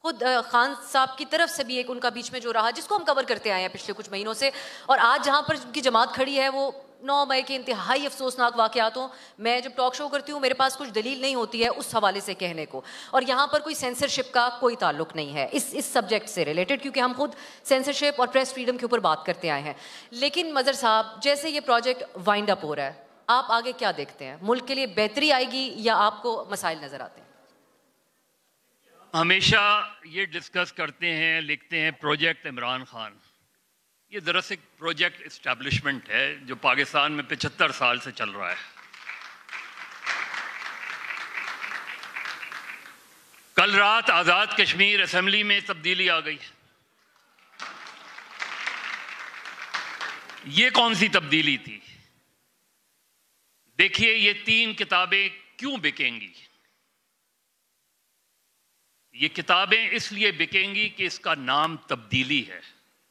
خود خان صاحب کی طرف سے بھی ایک ان کا بیچ میں جو رہا جس کو ہم کور کرتے آئے ہیں پچھلے کچھ مہینوں سے, اور آج جہاں پر ان کی جماعت کھڑی ہے وہ نو مئی کے انتہائی افسوسناک واقعات ہوں. میں جب ٹاک شو کرتی ہوں میرے پاس کچھ دلیل نہیں ہوتی ہے اس حوالے سے کہنے کو, اور یہاں پر کوئی سینسرشپ کا کوئی تعلق نہیں ہے اس اس سبجیکٹ سے ریلیٹڈ, کیونکہ ہم خود سینسرشپ اور پریس فریڈم کے اوپر بات کرتے آئے ہیں. لیکن مظہر صاحب, جیسے یہ پروجیکٹ وائنڈ اپ ہو رہا ہے, آپ آگے کیا دیکھتے ہیں؟ ملک کے لیے بہتری آئے گی یا آپ کو مسائل نظر آتے ہیں؟ ہمیشہ یہ ڈسکس کرتے ہیں, لکھتے ہیں پروجیکٹ عمران خان. یہ دراصل پروجیکٹ اسٹیبلشمنٹ ہے جو پاکستان میں پچہتر سال سے چل رہا ہے. کل رات آزاد کشمیر اسمبلی میں تبدیلی آ گئی. یہ کون سی تبدیلی تھی؟ دیکھیے, یہ تین کتابیں کیوں بکیں گی؟ یہ کتابیں اس لیے بکیں گی کہ اس کا نام تبدیلی ہے.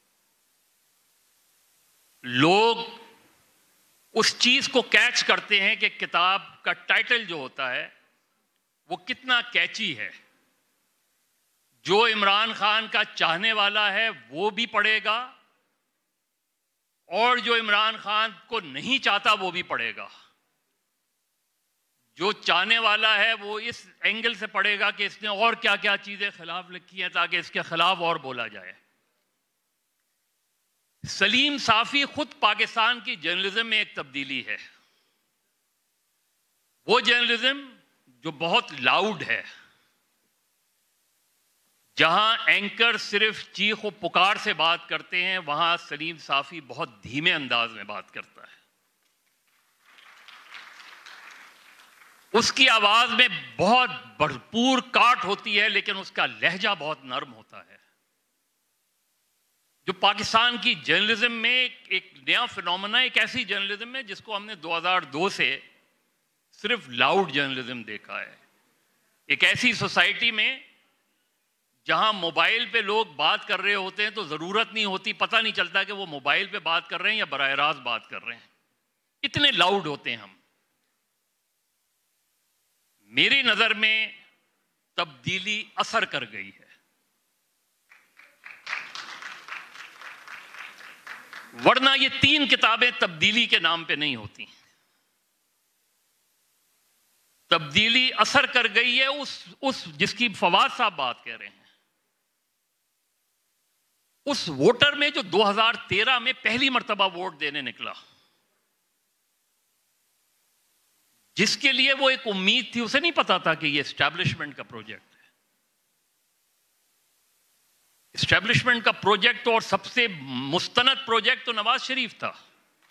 لوگ اس چیز کو کیچ کرتے ہیں کہ کتاب کا ٹائٹل جو ہوتا ہے وہ کتنا کیچی ہے. جو عمران خان کا چاہنے والا ہے وہ بھی پڑھے گا, اور جو عمران خان کو نہیں چاہتا وہ بھی پڑھے گا. جو چاہنے والا ہے وہ اس اینگل سے پڑھے گا کہ اس نے اور کیا کیا چیزیں خلاف لکھی ہیں تاکہ اس کے خلاف اور بولا جائے. سلیم صافی خود پاکستان کی جرنلزم میں ایک تبدیلی ہے. وہ جرنلزم جو بہت لاؤڈ ہے, جہاں اینکر صرف چیخ و پکار سے بات کرتے ہیں, وہاں سلیم صافی بہت دھیمے انداز میں بات کرتا ہے. اس کی آواز میں بہت بھرپور کاٹ ہوتی ہے لیکن اس کا لہجہ بہت نرم ہوتا ہے. جو پاکستان کی جرنلزم میں ایک نیا فنومنا, ایک ایسی جرنلزم ہے جس کو ہم نے دو ہزار دو سے صرف لاؤڈ جرنلزم دیکھا ہے. ایک ایسی سوسائٹی میں جہاں موبائل پہ لوگ بات کر رہے ہوتے ہیں تو ضرورت نہیں ہوتی, پتہ نہیں چلتا کہ وہ موبائل پہ بات کر رہے ہیں یا براہ راست بات کر رہے ہیں, اتنے لاؤڈ ہوتے ہیں ہم. میری نظر میں تبدیلی اثر کر گئی ہے. ورنہ یہ تین کتابیں تبدیلی کے نام پہ نہیں ہوتی. تبدیلی اثر کر گئی ہے اس اس جس کی فواد صاحب بات کہہ رہے ہیں, اس ووٹر میں جو دو ہزار تیرہ میں پہلی مرتبہ ووٹ دینے نکلا, جس کے لیے وہ ایک امید تھی. اسے نہیں پتا تھا کہ یہ اسٹیبلشمنٹ کا پروجیکٹ ہے. اسٹیبلشمنٹ کا پروجیکٹ اور سب سے مستند پروجیکٹ تو نواز شریف تھا.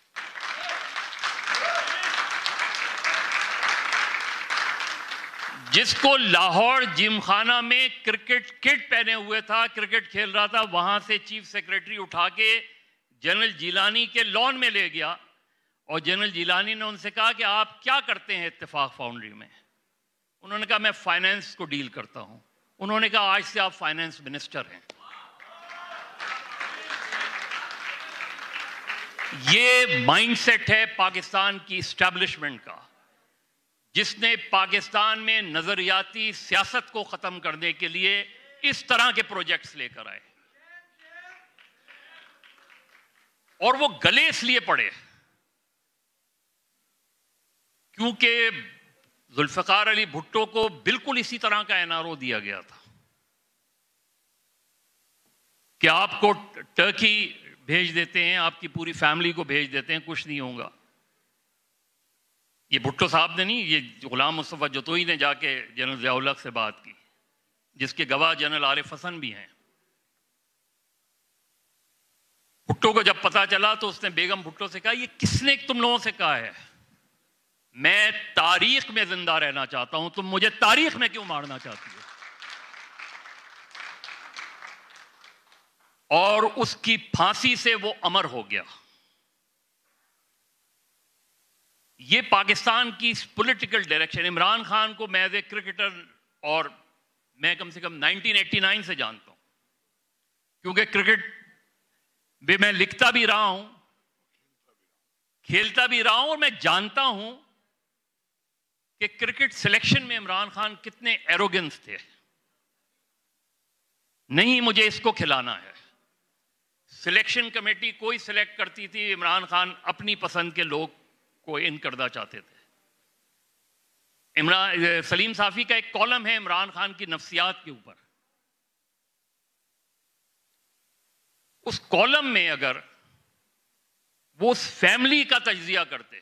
جس کو لاہور جم خانہ میں کرکٹ کٹ پہنے ہوئے تھا, کرکٹ کھیل رہا تھا, وہاں سے چیف سیکریٹری اٹھا کے جنرل جیلانی کے لان میں لے گیا, اور جنرل جیلانی نے ان سے کہا کہ آپ کیا کرتے ہیں اتفاق فاؤنڈری میں؟ انہوں نے کہا میں فائنینس کو ڈیل کرتا ہوں. انہوں نے کہا آج سے آپ فائنینس منسٹر ہیں. یہ مائنڈ سیٹ ہے پاکستان کی اسٹیبلشمنٹ کا, جس نے پاکستان میں نظریاتی سیاست کو ختم کرنے کے لیے اس طرح کے پروجیکٹس لے کر آئے. اور وہ گلے اس لیے پڑے کیونکہ ذوالفقار علی بھٹو کو بالکل اسی طرح کا این آر او دیا گیا تھا کہ آپ کو ٹرکی بھیج دیتے ہیں, آپ کی پوری فیملی کو بھیج دیتے ہیں, کچھ نہیں ہوگا. یہ بھٹو صاحب نے نہیں, یہ غلام مصطفیٰ جتوئی نے جا کے جنرل ضیاء الحق سے بات کی, جس کے گواہ جنرل عارف حسن بھی ہیں. بھٹو کو جب پتا چلا تو اس نے بیگم بھٹو سے کہا یہ کس نے تم لوگوں سے کہا ہے؟ میں تاریخ میں زندہ رہنا چاہتا ہوں, تم مجھے تاریخ میں کیوں مارنا چاہتی ہو؟ اور اس کی پھانسی سے وہ امر ہو گیا. یہ پاکستان کی پولیٹیکل ڈائریکشن. عمران خان کو میں ایز اے کرکٹر, اور میں کم سے کم نائنٹین ایٹی نائن سے جانتا ہوں, کیونکہ کرکٹ بھی میں لکھتا بھی رہا ہوں, کھیلتا بھی رہا ہوں, اور میں جانتا ہوں کہ کرکٹ سلیکشن میں عمران خان کتنے ایروگنس تھے. نہیں مجھے اس کو کھلانا ہے. سلیکشن کمیٹی کوئی سلیکٹ کرتی تھی, عمران خان اپنی پسند کے لوگ کو ان کرنا چاہتے تھے. عمران سلیم صافی کا ایک کالم ہے عمران خان کی نفسیات کے اوپر. اس کالم میں اگر وہ اس فیملی کا تجزیہ کرتے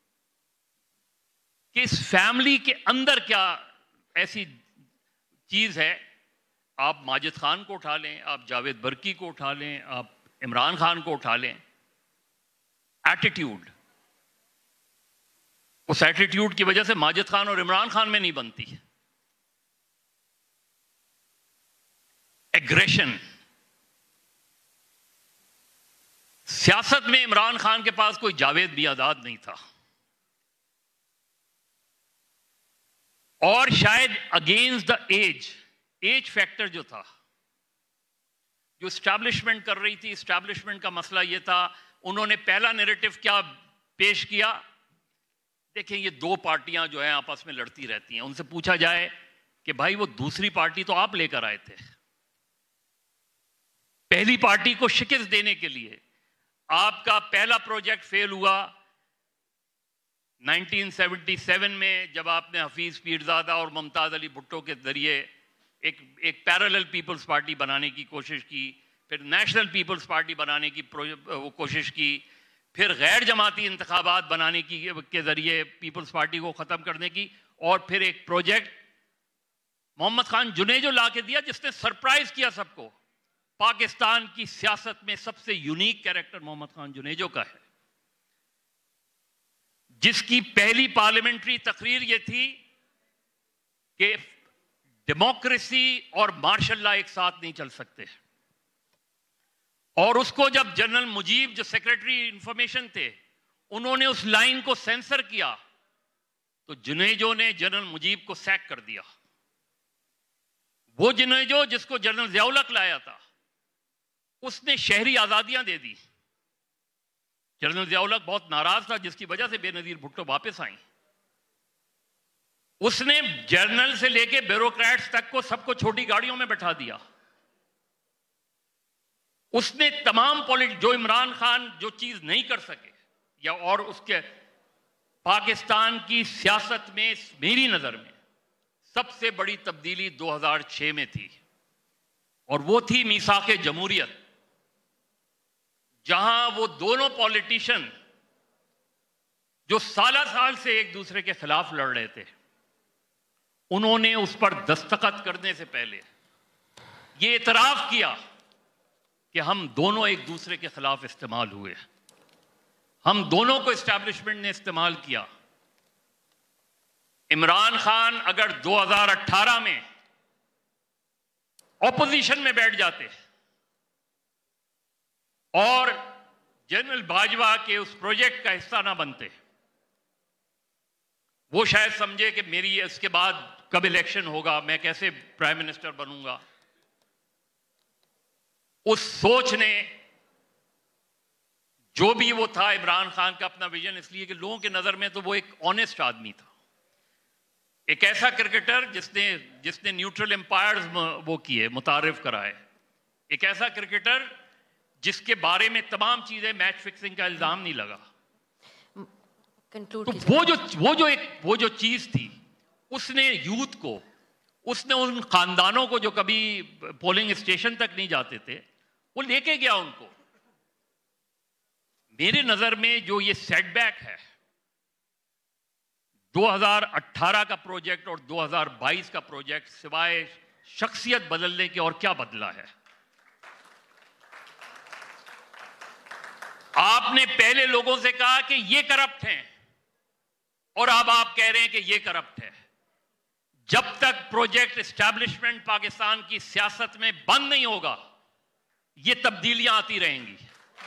کہ اس فیملی کے اندر کیا ایسی چیز ہے, آپ ماجد خان کو اٹھا لیں, آپ جاوید برکی کو اٹھا لیں, آپ عمران خان کو اٹھا لیں, ایٹیٹیوڈ, اس ایٹیٹیوڈ کی وجہ سے ماجد خان اور عمران خان میں نہیں بنتی. ایگریشن, سیاست میں عمران خان کے پاس کوئی جاوید بھی آزاد نہیں تھا, اور شاید against the age, age factor جو تھا, جو اسٹیبلشمنٹ کر رہی تھی, اسٹیبلشمنٹ کا مسئلہ یہ تھا, انہوں نے پہلا نیریٹو کیا پیش کیا, دیکھیں یہ دو پارٹیاں جو ہیں آپس میں لڑتی رہتی ہیں, ان سے پوچھا جائے کہ بھائی وہ دوسری پارٹی تو آپ لے کر آئے تھے, پہلی پارٹی کو شکست دینے کے لیے آپ کا پہلا پروجیکٹ فیل ہوا نائنٹین سیونٹی سیون میں, جب آپ نے حفیظ پیرزادہ اور ممتاز علی بھٹو کے ذریعے ایک ایک پیرالل پیپلز پارٹی بنانے کی کوشش کی, پھر نیشنل پیپلز پارٹی بنانے کی کوشش کی, پھر غیر جماعتی انتخابات بنانے کی کے ذریعے پیپلز پارٹی کو ختم کرنے کی, اور پھر ایک پروجیکٹ محمد خان جنیجو لا کے دیا جس نے سرپرائز کیا سب کو. پاکستان کی سیاست میں سب سے یونیک کیریکٹر محمد خان جنیجو کا ہے, جس کی پہلی پارلیمنٹری تقریر یہ تھی کہ ڈیموکریسی اور مارشل لا ایک ساتھ نہیں چل سکتے. اور اس کو جب جنرل مجیب جو سیکریٹری انفارمیشن تھے انہوں نے اس لائن کو سینسر کیا تو جنیجو نے جنرل مجیب کو سیک کر دیا. وہ جنیجو جس کو جنرل ضیاء الحق لایا تھا اس نے شہری آزادیاں دے دی. جنرل ضیاء الحق بہت ناراض تھا, جس کی وجہ سے بے نظیر بھٹو واپس آئیں. اس نے جنرل سے لے کے بیوروکریٹس تک کو سب کو چھوٹی گاڑیوں میں بٹھا دیا. اس نے تمام پولیٹ جو عمران خان جو چیز نہیں کر سکے, یا اور اس کے پاکستان کی سیاست میں میری نظر میں سب سے بڑی تبدیلی دو ہزار چھ میں تھی, اور وہ تھی میثاق جمہوریت, جہاں وہ دونوں پولیٹیشن جو سالہ سال سے ایک دوسرے کے خلاف لڑ رہے تھے, انہوں نے اس پر دستخط کرنے سے پہلے یہ اعتراف کیا کہ ہم دونوں ایک دوسرے کے خلاف استعمال ہوئے, ہم دونوں کو اسٹیبلشمنٹ نے استعمال کیا. عمران خان اگر دو ہزار اٹھارہ میں اپوزیشن میں بیٹھ جاتے اور جنرل باجوہ کے اس پروجیکٹ کا حصہ نہ بنتے, وہ شاید سمجھے کہ میری اس کے بعد کب الیکشن ہوگا, میں کیسے پرائم منسٹر بنوں گا. اس سوچ نے جو بھی وہ تھا عمران خان کا اپنا ویژن, اس لیے کہ لوگوں کے نظر میں تو وہ ایک آنےسٹ آدمی تھا, ایک ایسا کرکٹر جس نے جس نے نیوٹرل امپائرز وہ کیے, متعارف کرائے, ایک ایسا کرکٹر جس کے بارے میں تمام چیزیں میچ فکسنگ کا الزام نہیں لگا. تو وہ جو وہ جو ایک وہ جو چیز تھی اس نے یوتھ کو, اس نے ان خاندانوں کو جو کبھی پولنگ اسٹیشن تک نہیں جاتے تھے وہ لے کے گیا ان کو. میرے نظر میں جو یہ سیٹ بیک ہے دو ہزار اٹھارہ کا پروجیکٹ اور دو ہزار بائیس کا پروجیکٹ, سوائے شخصیت بدلنے کے اور کیا بدلا ہے. آپ نے پہلے لوگوں سے کہا کہ یہ کرپٹ ہیں, اور اب آپ کہہ رہے ہیں کہ یہ کرپٹ ہے. جب تک پروجیکٹ اسٹیبلشمنٹ پاکستان کی سیاست میں بند نہیں ہوگا یہ تبدیلیاں آتی رہیں گی.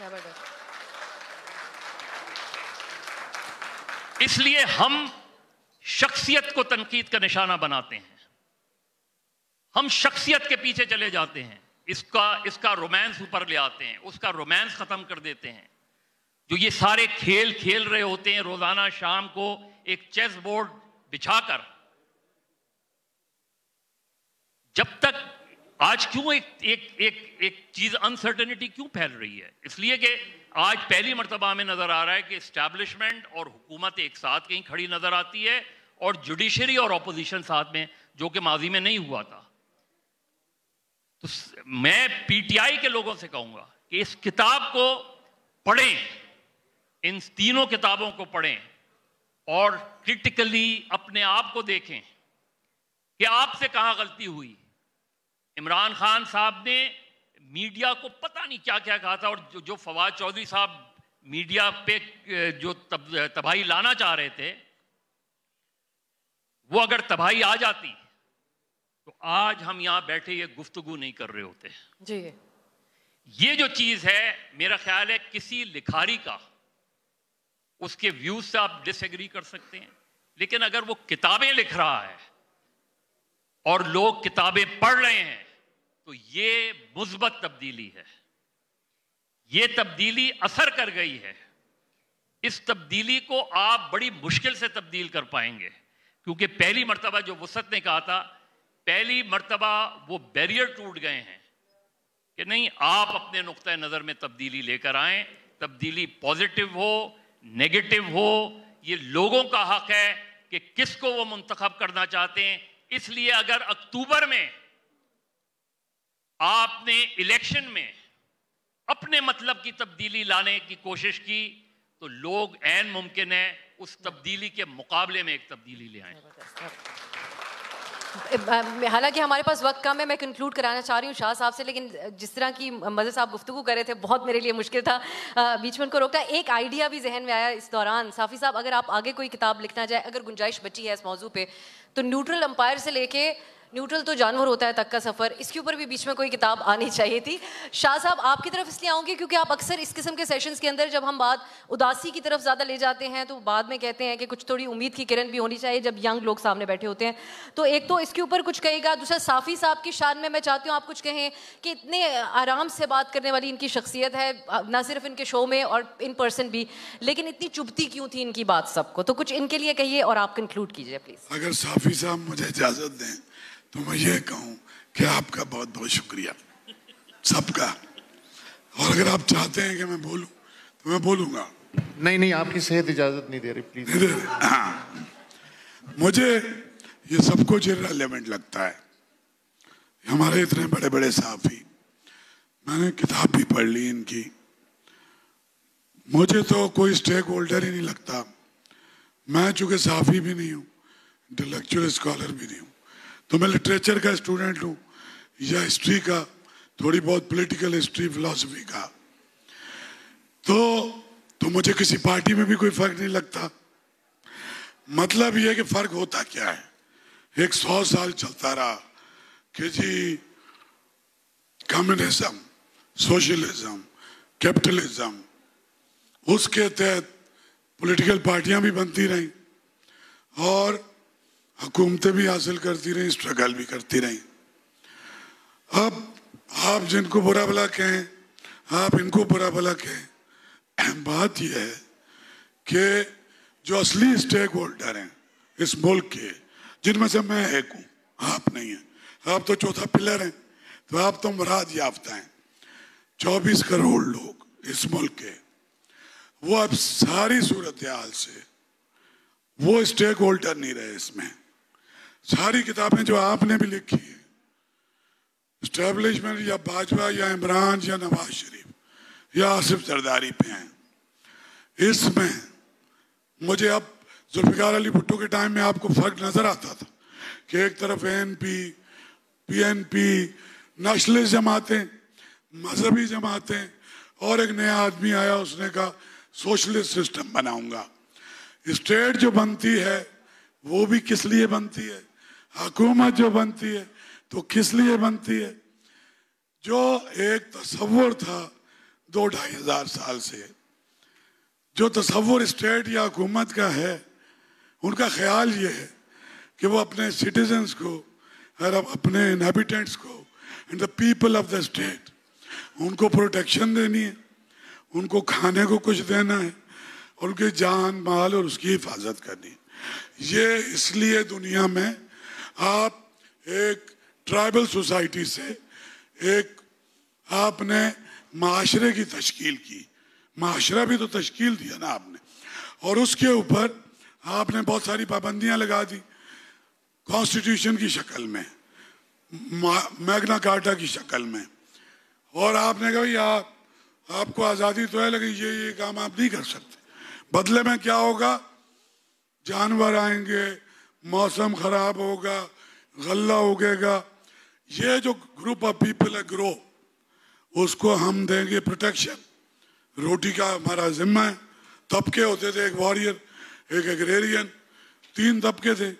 اس لیے ہم شخصیت کو تنقید کا نشانہ بناتے ہیں, ہم شخصیت کے پیچھے چلے جاتے ہیں, اس کا اس کا رومانس اوپر لے آتے ہیں, اس کا رومانس ختم کر دیتے ہیں. جو یہ سارے کھیل کھیل رہے ہوتے ہیں روزانہ شام کو ایک چیس بورڈ بچھا کر, جب تک آج کیوں ایک ایک ایک ایک چیز انسرٹنٹی کیوں پھیل رہی ہے؟ اس لیے کہ آج پہلی مرتبہ ہمیں نظر آ رہا ہے کہ اسٹیبلشمنٹ اور حکومت ایک ساتھ کہیں کھڑی نظر آتی ہے اور جوڈیشری اور اپوزیشن ساتھ میں، جو کہ ماضی میں نہیں ہوا تھا. تو میں پی ٹی آئی کے لوگوں سے کہوں گا کہ اس کتاب کو پڑھیں، ان تینوں کتابوں کو پڑھیں اور کرٹیکلی اپنے آپ کو دیکھیں کہ آپ سے کہاں غلطی ہوئی. عمران خان صاحب نے میڈیا کو پتہ نہیں کیا کیا کہا تھا، اور جو, جو فواد چودھری صاحب میڈیا پہ جو تب, تباہی لانا چاہ رہے تھے، وہ اگر تباہی آ جاتی تو آج ہم یہاں بیٹھے یہ گفتگو نہیں کر رہے ہوتے. جی یہ جو چیز ہے میرا خیال ہے کسی لکھاری کا، اس کے ویوز سے آپ ڈس ایگری کر سکتے ہیں، لیکن اگر وہ کتابیں لکھ رہا ہے اور لوگ کتابیں پڑھ رہے ہیں تو یہ مثبت تبدیلی ہے. یہ تبدیلی اثر کر گئی ہے. اس تبدیلی کو آپ بڑی مشکل سے تبدیل کر پائیں گے، کیونکہ پہلی مرتبہ جو وسعت نے کہا تھا، پہلی مرتبہ وہ بیریئر ٹوٹ گئے ہیں کہ نہیں، آپ اپنے نقطۂ نظر میں تبدیلی لے کر آئیں. تبدیلی پازیٹیو ہو، نیگیٹو ہو، یہ لوگوں کا حق ہے کہ کس کو وہ منتخب کرنا چاہتے ہیں. اس لیے اگر اکتوبر میں آپ نے الیکشن میں اپنے مطلب کی تبدیلی لانے کی کوشش کی تو لوگ عین ممکن ہے اس تبدیلی کے مقابلے میں ایک تبدیلی لے آئیں. حالانکہ ہمارے پاس وقت کم ہے، میں کنکلوڈ کرانا چاہ رہی ہوں شاہ صاحب سے، لیکن جس طرح کی مزے صاحب گفتگو کر رہے تھے بہت میرے لیے مشکل تھا بیچ میں ان کو روکنا. ایک آئیڈیا بھی ذہن میں آیا اس دوران، صافی صاحب اگر آپ آگے کوئی کتاب لکھنا جائے، اگر گنجائش بچی ہے اس موضوع پہ، تو نیوٹرل امپائر سے لے کے نیوٹرل تو جانور ہوتا ہے تک کا سفر، اس کے اوپر بھی بیچ میں کوئی کتاب آنی چاہیے تھی. شاہ صاحب آپ کی طرف اس لیے آؤں گی کیونکہ آپ اکثر اس قسم کے سیشنز کے اندر جب ہم بات اداسی کی طرف زیادہ لے جاتے ہیں تو بعد میں کہتے ہیں کہ کچھ تھوڑی امید کی کرن بھی ہونی چاہیے جب ینگ لوگ سامنے بیٹھے ہوتے ہیں. تو ایک تو اس کے اوپر کچھ کہے گا، دوسرا صافی صاحب کی شان میں میں چاہتی ہوں آپ کچھ کہیں کہ اتنے آرام سے بات کرنے والی ان کی شخصیت ہے، نہ صرف ان کے شو میں اور ان پرسن بھی، لیکن اتنی چبھتی کیوں تھی ان کی بات سب کو، تو کچھ ان کے لیے کہیے اور آپ کنکلوڈ کیجیے پلیز. اگر صافی صاحب مجھے اجازت دیں تو میں یہ کہوں کہ آپ کا بہت بہت شکریہ سب کا، اور اگر آپ چاہتے ہیں کہ میں بولوں تو میں بولوں گا. نہیں نہیں، آپ کی صحت اجازت نہیں دے رہی، پلیز. ہاں، مجھے یہ سب کچھ ریلیونٹ لگتا ہے. ہمارے اتنے بڑے بڑے صحافی، میں نے کتاب بھی پڑھ لی ان کی، مجھے تو کوئی سٹیک ہولڈر ہی نہیں لگتا. میں چونکہ صحافی بھی نہیں ہوں، انٹلیکچوئل اسکالر بھی نہیں ہوں، تو میں لٹریچر کا اسٹوڈنٹ ہوں یا ہسٹری کا، تھوڑی بہت پولیٹیکل ہسٹری، فلاسفی کا، تو تو مجھے کسی پارٹی میں بھی کوئی فرق نہیں لگتا. مطلب یہ کہ فرق ہوتا کیا ہے؟ ایک سو سال چلتا رہا کہ جی کمیونزم، سوشلزم، کیپٹلزم، اس کے تحت پولیٹیکل پارٹیاں بھی بنتی رہیں اور حکومتیں بھی حاصل کرتی رہیں، اسٹرگل بھی کرتی رہیں. اب آپ جن کو برا بھلا کہیں، آپ ان کو برا بھلا کہیں، بات یہ ہے کہ جو اصلی اسٹیک ہولڈر ہیں اس ملک کے، جن میں سے میں ایک ہوں، آپ نہیں ہیں، آپ تو چوتھا پلر ہیں، تو آپ تو مراد یافتہ ہیں. چوبیس کروڑ لوگ اس ملک کے، وہ اب ساری صورتحال سے وہ اسٹیک ہولڈر نہیں رہے. اس میں ساری کتابیں جو آپ نے بھی لکھی ہیں، اسٹیبلشمنٹ یا باجوہ یا عمران یا نواز شریف یا آصف زرداری پہ ہیں. اس میں مجھے اب ذوالفقار علی بھٹو کے ٹائم میں آپ کو فرق نظر آتا تھا کہ ایک طرف A N P, P N P, nationalist جماعتیں، مذہبی جماعتیں، اور ایک نیا آدمی آیا، اس نے کہا سوشلسٹ سسٹم بناؤں گا. اسٹیٹ جو بنتی ہے وہ بھی کس لیے بنتی ہے، حکومت جو بنتی ہے تو کس لیے بنتی ہے. جو ایک تصور تھا دو ڈھائی ہزار سال سے، جو تصور اسٹیٹ یا حکومت کا ہے، ان کا خیال یہ ہے کہ وہ اپنے سٹیزنز کو اور اپنے انہیبیٹنٹس کو and the people of the state, ان کو پروٹیکشن دینی ہے، ان کو کھانے کو کچھ دینا ہے، اور ان کی جان مال اور اس کی حفاظت کرنی ہے. یہ اس لیے دنیا میں آپ ایک ٹرائبل سوسائٹی سے ایک آپ نے معاشرے کی تشکیل کی, معاشرہ بھی تو تشکیل دیا نا آپ نے, اور اس کے اوپر آپ نے بہت ساری پابندیاں لگا دی کانسٹیٹیوشن کی شکل میں, میگنا کارٹا کی شکل میں, اور آپ نے کہا آپ آپ کو آزادی تو ہے لیکن یہ یہ کام آپ نہیں کر سکتے. بدلے میں کیا ہوگا, جانور آئیں گے, موسم خراب ہوگا, غلہ اگے گا, یہ جو گروپ آف پیپل ہے گروہ, اس کو ہم دیں گے پروٹیکشن, روٹی کا ہمارا ذمہ ہے. طبقے ہوتے تھے, ایک واریر, ایک ایگریرین, تین طبقے تھے.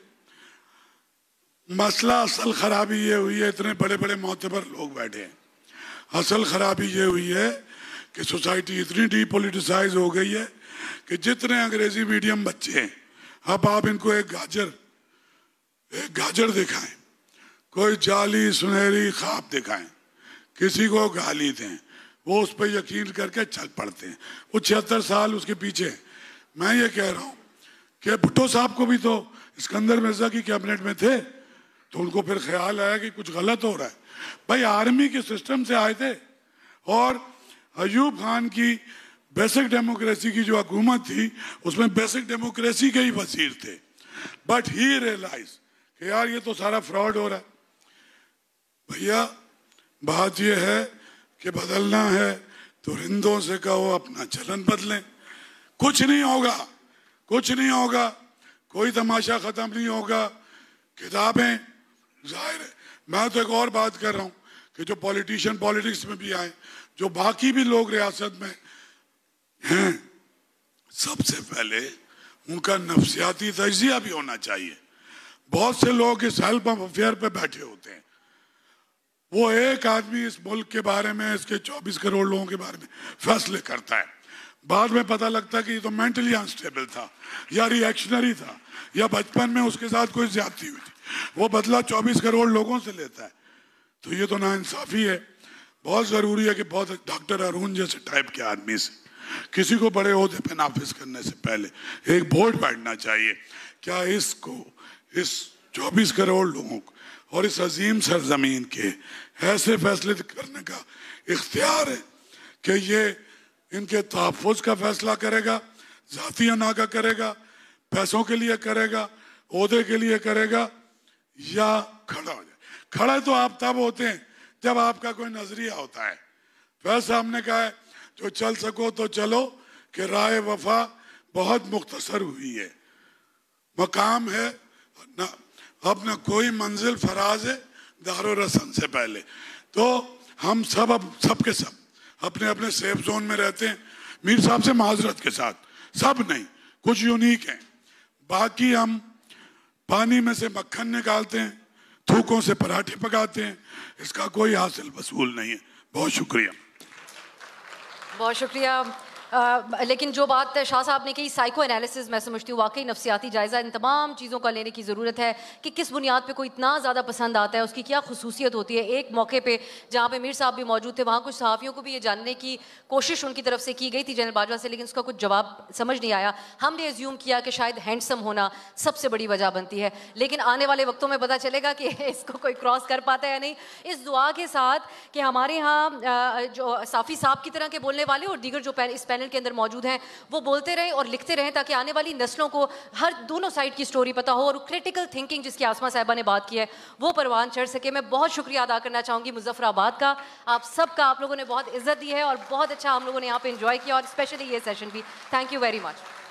مسئلہ اصل خرابی یہ ہوئی ہے, اتنے بڑے بڑے معتبر لوگ بیٹھے ہیں, اصل خرابی یہ ہوئی ہے کہ سوسائٹی اتنی ڈی پولیٹیسائز ہو گئی ہے کہ جتنے انگریزی میڈیم بچے ہیں, اب آپ ان کو ایک گاجر ایک گاجر دکھائیں, کوئی جعلی سنہری خواب دکھائیں, کسی کو گالی دیں, وہ اس پہ یقین کر کے چل پڑتے ہیں. وہ چھہتر سال اس کے پیچھے. میں یہ کہہ رہا ہوں کہ بھٹو صاحب کو بھی تو اسکندر مرزا کی کیبنٹ میں تھے, تو ان کو پھر خیال آیا کہ کچھ غلط ہو رہا ہے. بھائی آرمی کے سسٹم سے آئے تھے, اور ایوب خان کی بیسک ڈیموکریسی کی جو حکومت تھی اس میں بیسک ڈیموکریسی کے ہی وزیر تھے. بٹ ہی ریئلائز کہ یار یہ تو سارا فراڈ ہو رہا ہے. بھیا بات یہ ہے کہ بدلنا ہے تو رندوں سے کہو اپنا چلن بدلیں. کچھ نہیں ہوگا, کچھ نہیں ہوگا, کوئی تماشا ختم نہیں ہوگا. کتابیں ظاہر ہے. میں تو ایک اور بات کر رہا ہوں کہ جو پولیٹیشین پالیٹکس میں بھی آئے, جو باقی بھی لوگ ریاست میں ہیں, سب سے پہلے ان کا نفسیاتی تجزیہ بھی ہونا چاہیے. بہت سے لوگ اس ہیلپ آف افیئر پہ بیٹھے ہوتے ہیں. وہ ایک آدمی اس ملک کے بارے میں, اس کے چوبیس کروڑ لوگوں کے بارے میں فیصلے کرتا ہے. بعد میں پتہ لگتا ہے کہ یہ تو مینٹلی انسٹیبل تھا, یا ری ایکشنری تھا, یا بچپن میں اس کے ساتھ کوئی زیادتی ہوئی تھی. وہ بدلہ چوبیس کروڑ لوگوں سے لیتا ہے. تو یہ تو ناانصافی ہے. بہت ضروری ہے کہ بہت ڈاکٹر ارون جیسے ٹائپ کے آدمی سے, کسی کو بڑے عہدے پہ نافذ کرنے سے پہلے ایک بورڈ بیٹھنا چاہیے. کیا اس کو, اس چوبیس کروڑ لوگوں کو اور اس عظیم سرزمین کے ایسے فیصلے کرنے کا اختیار ہے کہ یہ ان کے تحفظ کا فیصلہ کرے گا, ذاتی انا کا کرے گا, پیسوں کے لیے کرے گا, عہدے کے لیے کرے گا, یا کھڑا ہو جائے. کھڑے تو آپ تب ہوتے ہیں جب آپ کا کوئی نظریہ ہوتا ہے. ویسے ہم نے کہا ہے جو چل سکو تو چلو, کہ رائے وفا بہت مختصر ہوئی ہے. مقام ہے نہ, اب نہ کوئی منزل فراز ہے دار و رسن سے پہلے. تو ہم سب اب سب کے سب اپنے اپنے سیف زون میں رہتے ہیں. میر صاحب سے معذرت کے ساتھ, سب نہیں, کچھ یونیک ہیں. باقی ہم پانی میں سے مکھن نکالتے ہیں, تھوکوں سے پراٹھے پکاتے ہیں. اس کا کوئی حاصل وصول نہیں ہے. بہت شکریہ. بہت شکریہ. لیکن جو بات شاہ صاحب نے کی سائیکو انالیسز, میں سمجھتی ہوں واقعی نفسیاتی جائزہ ان تمام چیزوں کا لینے کی ضرورت ہے کہ کس بنیاد پہ کوئی اتنا زیادہ پسند آتا ہے, اس کی کیا خصوصیت ہوتی ہے. ایک موقع پہ جہاں پہ میر صاحب بھی موجود تھے, وہاں کچھ صحافیوں کو بھی یہ جاننے کی کوشش ان کی طرف سے کی گئی تھی جنرل باجوہ سے, لیکن اس کا کچھ جواب سمجھ نہیں آیا. ہم نے ایزیوم کیا کہ شاید ہینڈسم ہونا سب سے بڑی وجہ بنتی ہے, لیکن آنے والے وقتوں میں پتہ چلے گا کہ اس کو کوئی کراس کر پاتا ہے یا نہیں. اس دعا کے ساتھ کہ ہمارے ہاں جو صافی صاحب کی طرح کے بولنے والے اور دیگر جو اس پینل کے اندر موجود ہیں وہ بولتے رہیں اور لکھتے رہیں, تاکہ آنے والی نسلوں کو ہر دونوں سائڈ کی سٹوری پتہ ہو, اور کریٹیکل تھنکنگ جس کی آسما صاحبہ نے بات کی ہے وہ پروان چڑھ سکے. میں بہت شکریہ ادا کرنا چاہوں گی مظفر آباد کا, آپ سب کا. آپ لوگوں نے بہت عزت دی ہے اور بہت اچھا ہم لوگوں نے یہاں پہ انجوائے کیا, اور اسپیشلی یہ سیشن بھی. Thank you very much.